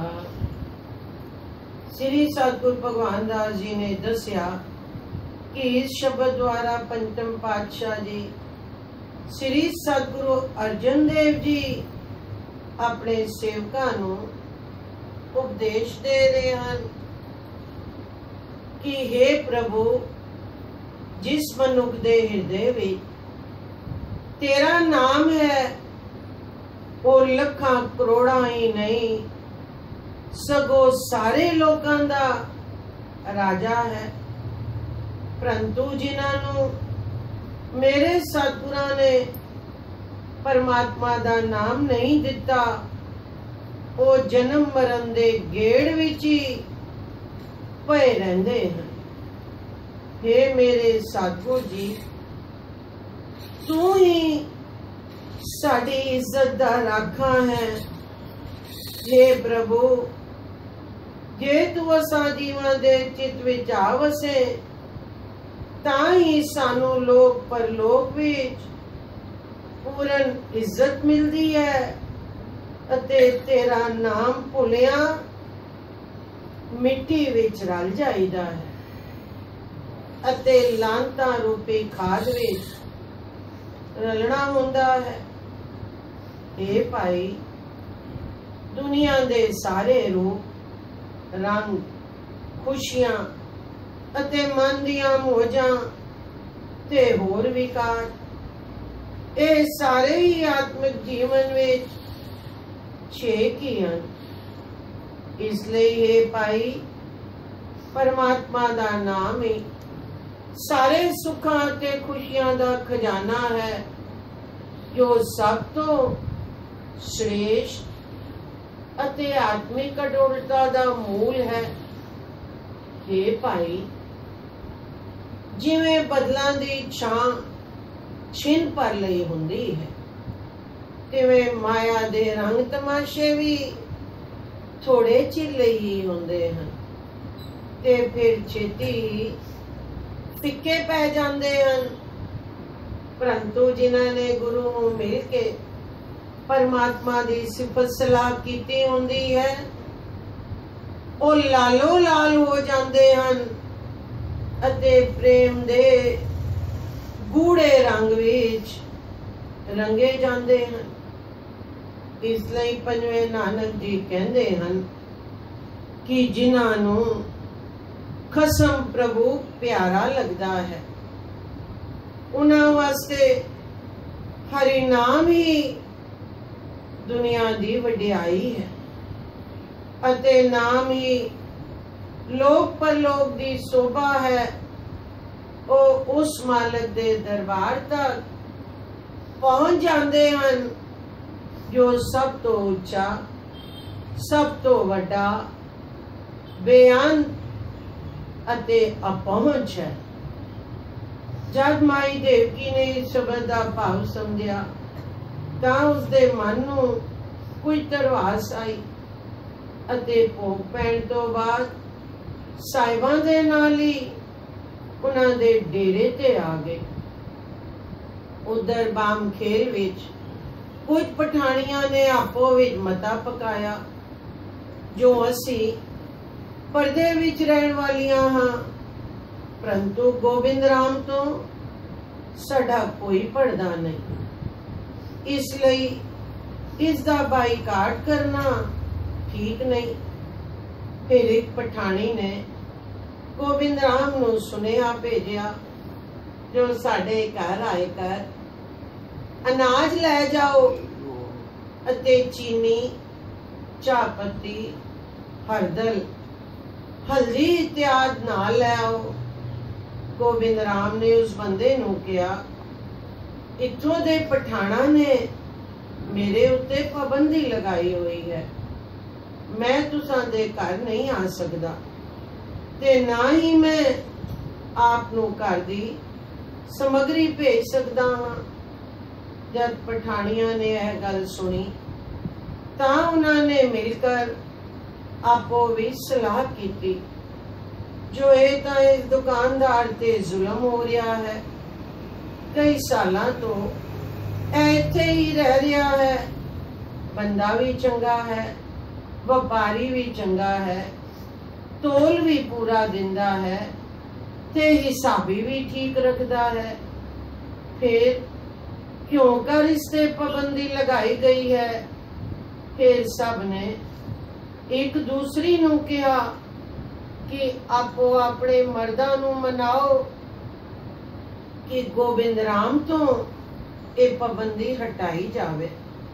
श्री सतगुरु भगवान दास जी ने दसिया कि इस शब्द द्वारा पंचम पातशाह जी श्री सतगुरु अर्जन देव जी अपने सेवकां नूं उपदेश दे रहे हैं कि हे प्रभु, जिस मनुख दे हृदय विच तेरा नाम है, वो लखां करोड़ां ही नहीं सगों सारे लोकां दा राजा है। परंतु जिन्हां मेरे सतगुरां ने परमात्मा दा नाम नहीं दिता, वो जन्म मरण दे गेड़ विच ही पए रहिंदे हैं। हे मेरे सतगुरु जी, तू ही साडी इज्जत दा राखा है। हे प्रभु, जे तू असां जीवां दे चित विच आ वसे, तां ही सानू लोक परलोक विच पूਰਨ इज्जत मिलदी है अते तेरा नाम भुलिया मिट्टी विच रल जाईदा है अते लांतां रूपी खाद विच रलना हुंदा है। हे भाई, दुनिया दे सारे रूप, रंग, खुशियां ਅਤੇ ਮਨ ਦੀਆਂ ਮੋਜਾਂ ਤੇ ਹੋਰ ਵਿਕਾਰ, ਇਹ ਸਾਰੇ ਹੀ ਆਤਮਿਕ ਜੀਵਨ ਵਿੱਚ ਛੇਕ ਹੀ ਹਨ। ਇਸ ਲਈ ਇਹ ਭਾਈ ਪਰਮਾਤਮਾ ਦਾ ਨਾਮ ਹੀ ਸਾਰੇ ਸੁੱਖਾਂ ਤੇ ਖੁਸ਼ੀਆਂ ਦਾ ਖਜ਼ਾਨਾ ਹੈ, ਜੋ ਸਭ ਤੋਂ श्रेष्ठ ਅਤੇ ਆਤਮਿਕ ਅਡੋਲਤਾ ਦਾ ਮੂਲ ਹੈ। ਇਹ ਭਾਈ ਜਿਵੇਂ ਬਦਲਾਂ ਦੀ ਛਾਂ ਛਿਨ ਪਰ ਲਈ ਹੁੰਦੀ ਹੈ, ਤਿਵੇਂ ਮਾਇਆ ਦੇ ਰੰਗ ਤਮਾਸ਼ੇ ਵੀ ਥੋੜੇ ਚਿਰ ਲਈ ਹੀ ਹੁੰਦੇ ਹਨ ਤੇ ਫਿਰ ਛੇਤੀ ਫਿੱਕੇ ਪੈ ਜਾਂਦੇ ਹਨ। ਪਰੰਤੂ ਜਿਨ੍ਹਾਂ ਨੇ ਗੁਰੂ ਨੂੰ ਮਿਲ ਕੇ परमात्मा दी सिफत सलाह कीती हुंदी है, ओ लालो लाल हो जाते हैं अते प्रेम दे गूढ़े रंग विच रंगे जाते हैं। इसलिए पंजवें नानक जी कहते हैं कि जिन्हां नूं खसम प्रभु प्यारा लगता है, उन्हां वास्ते हरि नाम ही दुनिया दी वडियाई है अते नाम ही लोक परलोक दी शोभा है। ओ उस मालिक दे दरबार तक पहुंच जाते हैं जो सब तो उच्चा, सब तो वड्डा, बेअंत अते अपहुंच है। जब माई देवकी ने इस शब्द का भाव समझा ਤਾਂ ਉਸਦੇ ਮਨ ਨੂੰ ਕੁਝ ਧਰਵਾਸ ਆਈ ਅਤੇ ਭੋਗ ਪੈਣ ਤੋਂ ਬਾਅਦ ਸਾਹਿਬਾਂ ਦੇ ਨਾਲ ਹੀ ਉਹਨਾਂ ਦੇ ਡੇਰੇ ਤੇ ਆ ਗਏ। ਉਧਰ ਬਾਮ ਖੇਲ ਵਿੱਚ ਕੁਝ ਪਠਾਣੀਆਂ ਨੇ ਆਪੋ ਵਿੱਚ ਮਤਾ ਪਕਾਇਆ, ਜੋ ਅਸੀਂ ਪਰਦੇ ਵਿੱਚ ਰਹਿਣ ਵਾਲੀਆਂ ਹਾਂ, ਪਰੰਤੂ ਗੋਬਿੰਦ ਰਾਮ ਤੋਂ ਸਾਡਾ ਕੋਈ ਪਰਦਾ ਨਹੀਂ, इसलिए इसका बाईकाट करना ठीक नहीं। फिर एक पठानी ने गोबिंद राम नूं सुनेहा भेजिया, जो साडे घर आए कर अनाज लै जाओ अते चीनी, चाह पत्ती, हरदल, हल्दी इत्यादि नाल लै आओ। गोबिंद राम ने उस बंदे नूं कहा, इत्थों दे पठाना ने मेरे उत्ते पाबंदी लगाई हुई है, मैं तुसां दे घर नहीं आ सकदा ते ना ही मैं आप नूं घर दी समग्री भेज सकदा हां। जब पठानियां ने यह गल सुनी तां उन्हां ने मिलकर आपो भी सलाह कीती, जो ये तां इस दुकानदार ते जुल्म हो रहा है, कई सालां तो इत्थे ही रह रहा है, बंदा भी चंगा है, व्यापारी भी चंगा है, तोल भी पूरा दिंदा है ते हिसाबी भी ठीक रखता है, फिर क्यों कर इस ते पाबंदी लगाई गई है। फिर सब ने एक दूसरी नूं कहा कि आपो अपने मर्दां नूं मनाओ कि गोबिंद राम तो ये पाबंदी हटाई जावे।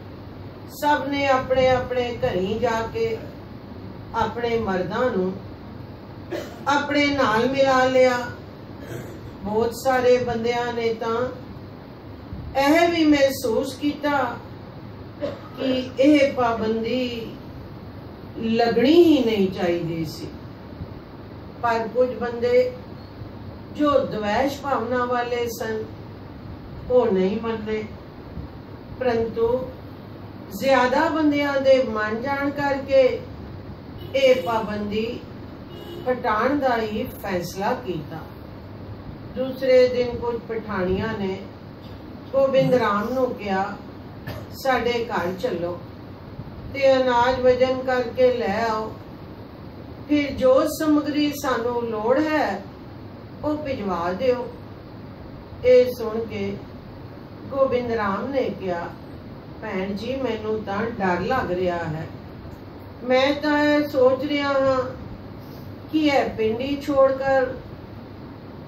सब ने अपने अपने घरी जाके अपने मर्दां नूं अपने नाल मिला लिया। बहुत सारे बंदियां ने तां यह भी महसूस किया कि यह पाबंदी लगनी ही नहीं चाहिए सी, पर कुछ बंदे जो द्वेष भावना वाले सन वो नहीं मनते, परंतु ज्यादा बंदियां दे मन जान करके ये पाबंदी हटाण दा ही फैसला किया। दूसरे दिन कुछ पठानियां ने गोबिंद राम नूं कहा, साडे घर चलो ते अनाज वजन करके ले आओ, फिर जो समग्री सानू लोड़ है वो भिजवा दिओ। ये सुन के गोबिंद राम ने कहा, भैन जी मैनू तां डर लग रहा है, मैं तां सोच रहा हाँ कि यह पिंडी छोड़कर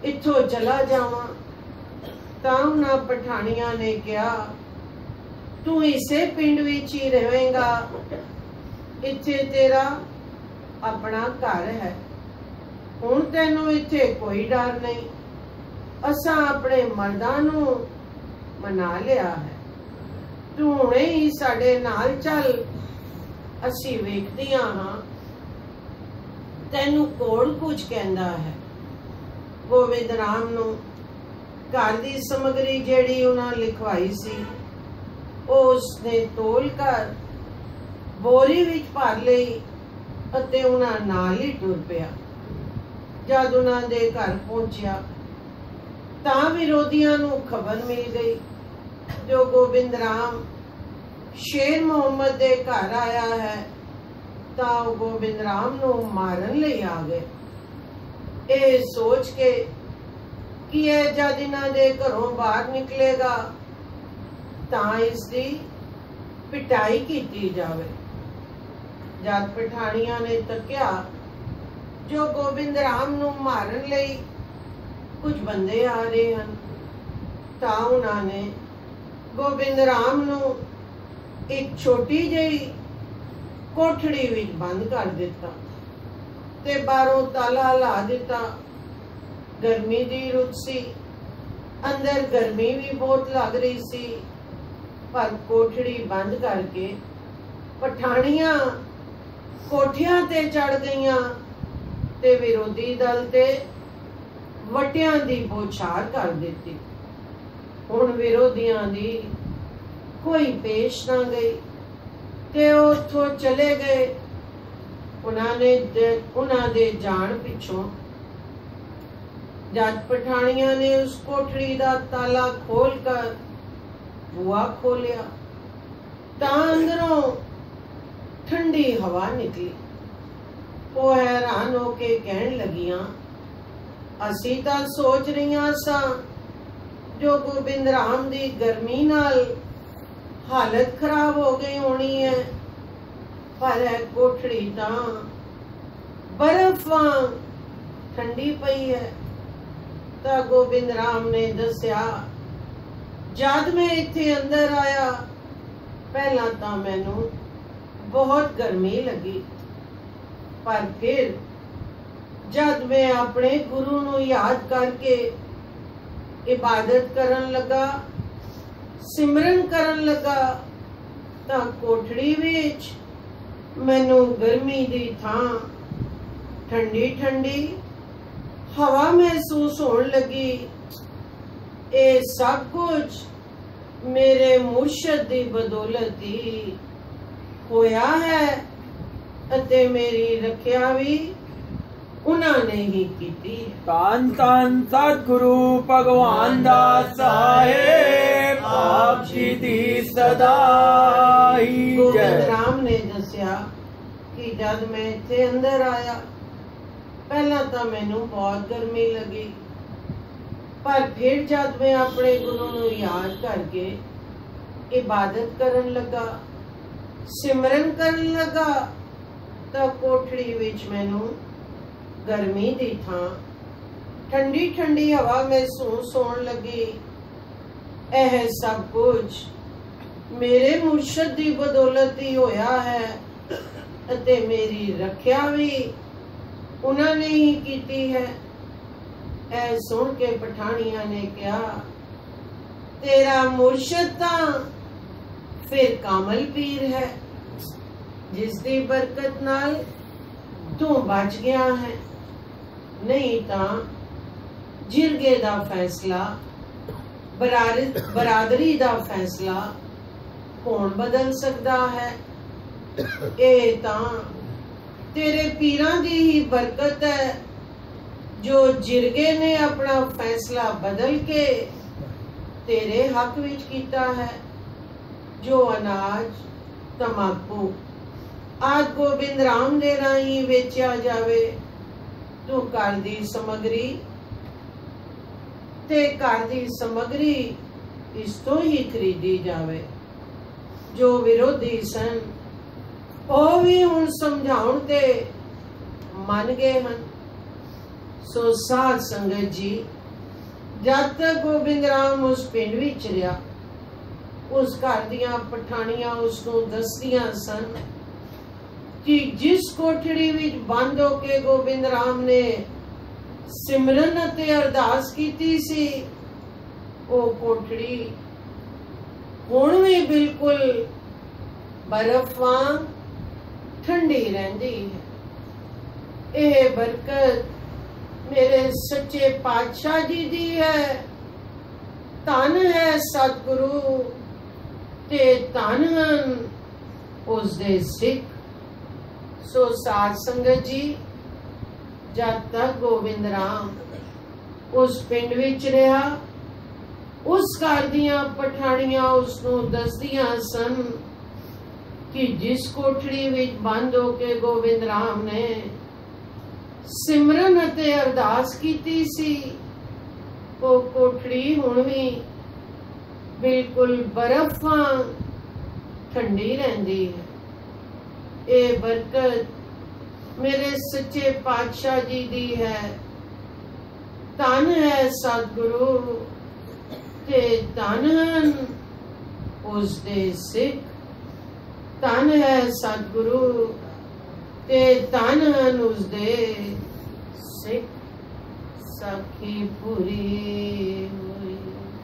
इत्थों चला जावां। तां उन्हां पठानियां ने कहा, तू इसे पिंड विच ही रहेगा, इत्थे तेरा अपना घर है, हुण तैनूं इत्थे कोई डर नहीं। असां अपने मर्दां नूं मना लिया है, तू हुणे ही साडे नाल चल, असीं वेखदियां हां तैनूं कौन कुछ कहंदा है। गोबिंद राम नूं घर दी समग्री जिहड़ी उन्हां लिखवाई सी ਉਹ ਉਸਨੇ ਤੋਲ कर बोरी विच भर लई ਅਤੇ ਉਹਨਾਂ ਨਾਲ ਹੀ ਟੁਰ ਪਿਆ। जद उन्हां दे घर पहुंचिया ਤਾਂ ਵਿਰੋਧੀਆਂ ਨੂੰ खबर मिल गई जो गोबिंद राम शेर मुहम्मद दे घर आया है, ਤਾਂ ਉਹ गोबिंद राम ਨੂੰ मारन ਲਈ आ गए। ਇਹ सोच के कि ਇਹ जद इन्हां दे घरों बाहर निकलेगा ਤਾਂ इसकी पिटाई की जावे। जद पठानियां ने तकिया जो गोबिंद राम नूं मारन लई कुछ बंदे आ रहे हैं, ਤਾਂ उन्होंने गोबिंद राम नूं एक छोटी जही कोठड़ी विच बंद कर दिता ते बाहरों ताला ला दिता। गर्मी दी रुत सी, अंदर गर्मी भी बहुत लग रही सी, पर कोठड़ी बंद करके पठानियां कोठियां ते चढ़ गईयां ते विरोधी दल ते वटियां दी बौछार कर दिती। हुण विरोधियां दी कोई पेश ना गई ते उत्थों चले गए। उन्होंने उन्हां दे जान पिछों जद पठानियां ने उस कोठड़ी दा ताला खोल कर बुआ खोलिया तां अंदरों ठंडी हवा निकली। वो हैरान होके कहन लगियां, असी तां सोच रहियां सां जो गोबिंद राम दी गर्मी नाल हालत खराब हो गई होनी है, पर है कोठड़ी तां बर्फ वांग ठंडी पई है। तां गोबिंद राम ने दस्या, जद मैं इत्थे अंदर आया पहला तां मैनू बहुत गर्मी लगी, पर फिर जद मैं अपने गुरु नूं याद करके इबादत करन लगा, सिमरन करन लगा, तां कोठड़ी विच मैनू गर्मी दी थां ठंडी ठंडी हवा महसूस होने लगी। ये सब कुछ मेरे मुर्शद दी बदौलत ही होया है अते मेरी रखिया भी उन्होंने ही कीती। तान तान सतगुरु भगवान दा साहेब आप जी दी सदा ही जय। गोबिंद राम ने दस्या कि जद मैं इत्थे अंदर आया पहला तो मैनू बहुत गर्मी लगी, पर फिर जब मैं अपने गुरु नूं याद करके इबादत करन लगा, सिमरन करन लगा, तो कोठड़ी विच मैनू गर्मी दी थां ठंडी ठंडी हवा महसूस होने लगी। यह सब कुछ मेरे मुर्शद दी बदौलत ही होया है अते मेरी रखिया भी उन्होंने ही कीती है। ऐ सुन के पठानिया ने कहा, तेरा मुर्शद तां फिर कामल पीर है, जिसकी बरकत नाल तू बच गया है, नहीं तां जिरगे दा फैसला बरादरी दा फैसला कौन बदल सकता है। ये तां तेरे पीरां दी ही बरकत है जो जिरगे ने अपना फैसला बदल के तेरे हक विच कीता है। जो अनाज तंबाकू आज गोबिंद राम दे राही वेचा जावे, तू घर दी समग्री ते घर दी समग्री इस तो ही खरीदी जावे। जो विरोधी सन ਉਹ ਵੀ ਹੁਣ ਸਮਝਾਉਣ ਤੇ ਮੰਨ ਗਏ ਹਨ। सो साध संगत जी, जब तक गोबिंद राम उस पिंड विच रहा, उस घर दियां पठानियां उसनूं दसदियां सन कि जिस कोठड़ी विच बंद होके गोबिंद राम ने सिमरन अते अरदास कीती सी, वो कोठड़ी हुण भी बिल्कुल बर्फ वांग ठंडी रहिंदी है। यह बरकत मेरे सच्चे पातशाह जी दी है। धन है सतगुरु ते धन हन उस दे सिख। सो साध संगत जी, जब तक गोबिंद राम उस पिंड विच रहा, उस घर दियां पठानियां उसनूं दसदियां सन कि जिस कोठड़ी विच बंद होके गोबिंद राम ने सिमरन अते अरदास कीती सी, वो कोठड़ी हुण भी बिल्कुल बर्फ वांग ठंडी रहिंदी है। ये बरकत मेरे सच्चे पातशाह जी दी है। धन है सतगुरु ते धन हन उस दे सिख। धन है सतगुरु ते धन हन उस दे सिख। सखी पूरी हुई।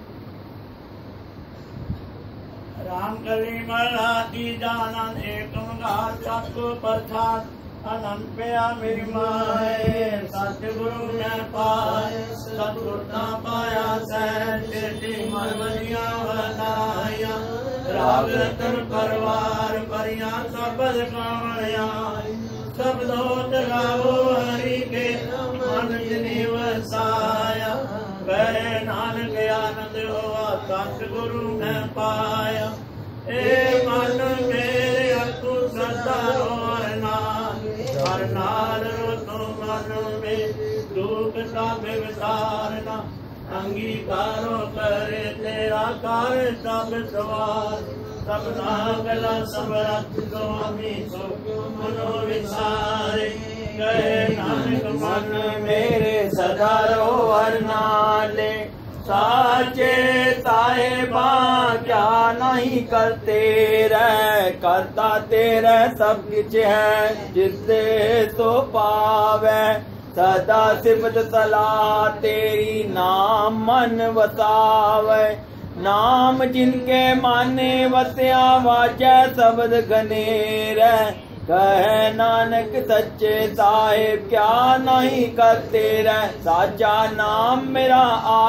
राम कली मराठी जानन एक ओंकार सतगुरु प्रसाद अनंत पया मेरी माए। सतगुरु मैं पाए सतगुरता पाया सैन तेरी मनमनिया बनाया। राग रतन परवार परिया सबद कामया। सब दोत गावो हरि के मन जिनि वसाया। कहे नानक आनंद होवा सतगुरु मैं पाया। ए मन मेरे अतु सदा रोर नाल हर नाल रो तो मन में दुख सब विसारना। अंगीकारो करे तेरा कार्य सब सवार। सब नागला समरथ स्वामी सो मनो विसारे। कहे नानक मन मेरे सदा रो हर नाले। साचे साहेबा क्या नहीं करते रह। करता तेरा सब कुछ है जिससे तो पावे। सदा सिफत सलाह तेरी नाम मन वसावे। नाम जिनके माने वस्या वाजै शब्द घनेर। कहे नानक सच्चे साहिब क्या नहीं करते रह। साचा नाम मेरा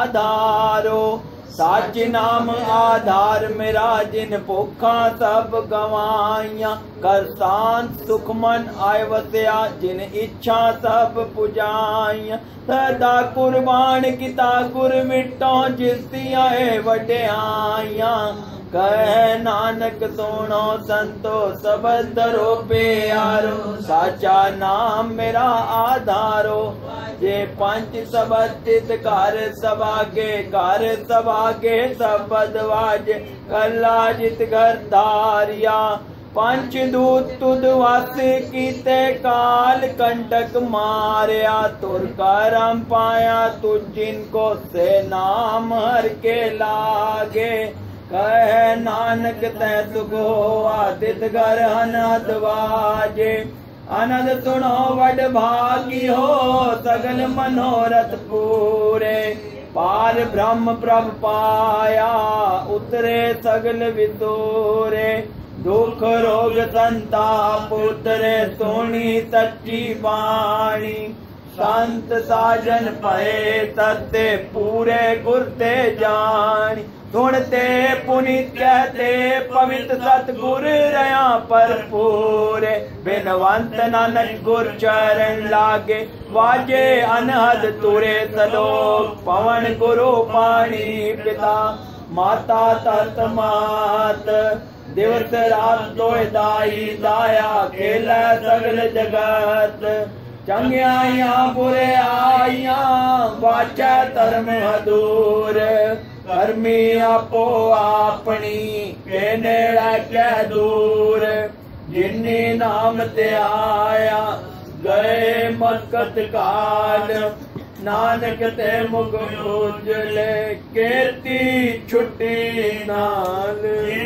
आधारो। सच नाम आधार मेरा जिन भुखा सब गवाइया। कर शांत सुख मन आय वसया जिन इच्छा सब पुजाइया। सदा कुर्बान किता गुर मिटो जिसदियां वड्याइया। कहे नानक सुनो संतो सबद धरो प्यारो। साचा नाम मेरा आधारो। जे पंच सबद चित घर सभागे घर सभागे सबद वाज। कला जित घर धारिया। पंच दूत तुद वास कीते काल कंटक मारिया। तुर करम पाया तुझ जिनको से नाम हर के लागे। कहे नानक तै सुख होआ तित घर अनहद वाजे। अनंद सुनो वड भागी हो सगल मनोरथ पूरे। पार ब्रह्म प्रभ पाया उतरे सगल विदूरे। दुख रोग संताप उतरे सोनी सच्ची बाणी। संत साजन पए तते पूरे गुर ते जानी। सुनते पुनित कहते पवित्र सतगुर रया भरपूर। बिनवंत नानक गुर चरण लागे वाजे अनहद तुरे सलोक। पवन गुरु पानी पिता माता तत मात। दिवस रात दोय दाई दाया खेला सगल जगत। चंगियाइया बुरे आइया वाचा धर्म अधूर। कर्मी आपो अपनी के नेड़ा कै दूर। जिन्नी नाम ते आया गए मस्कत काल। ਨਾਨਕ ਤੇ ਮੁਖ ਉਜਲੇ ਕੀਤੀ ਛੁੱਟੀ ਨਾਲ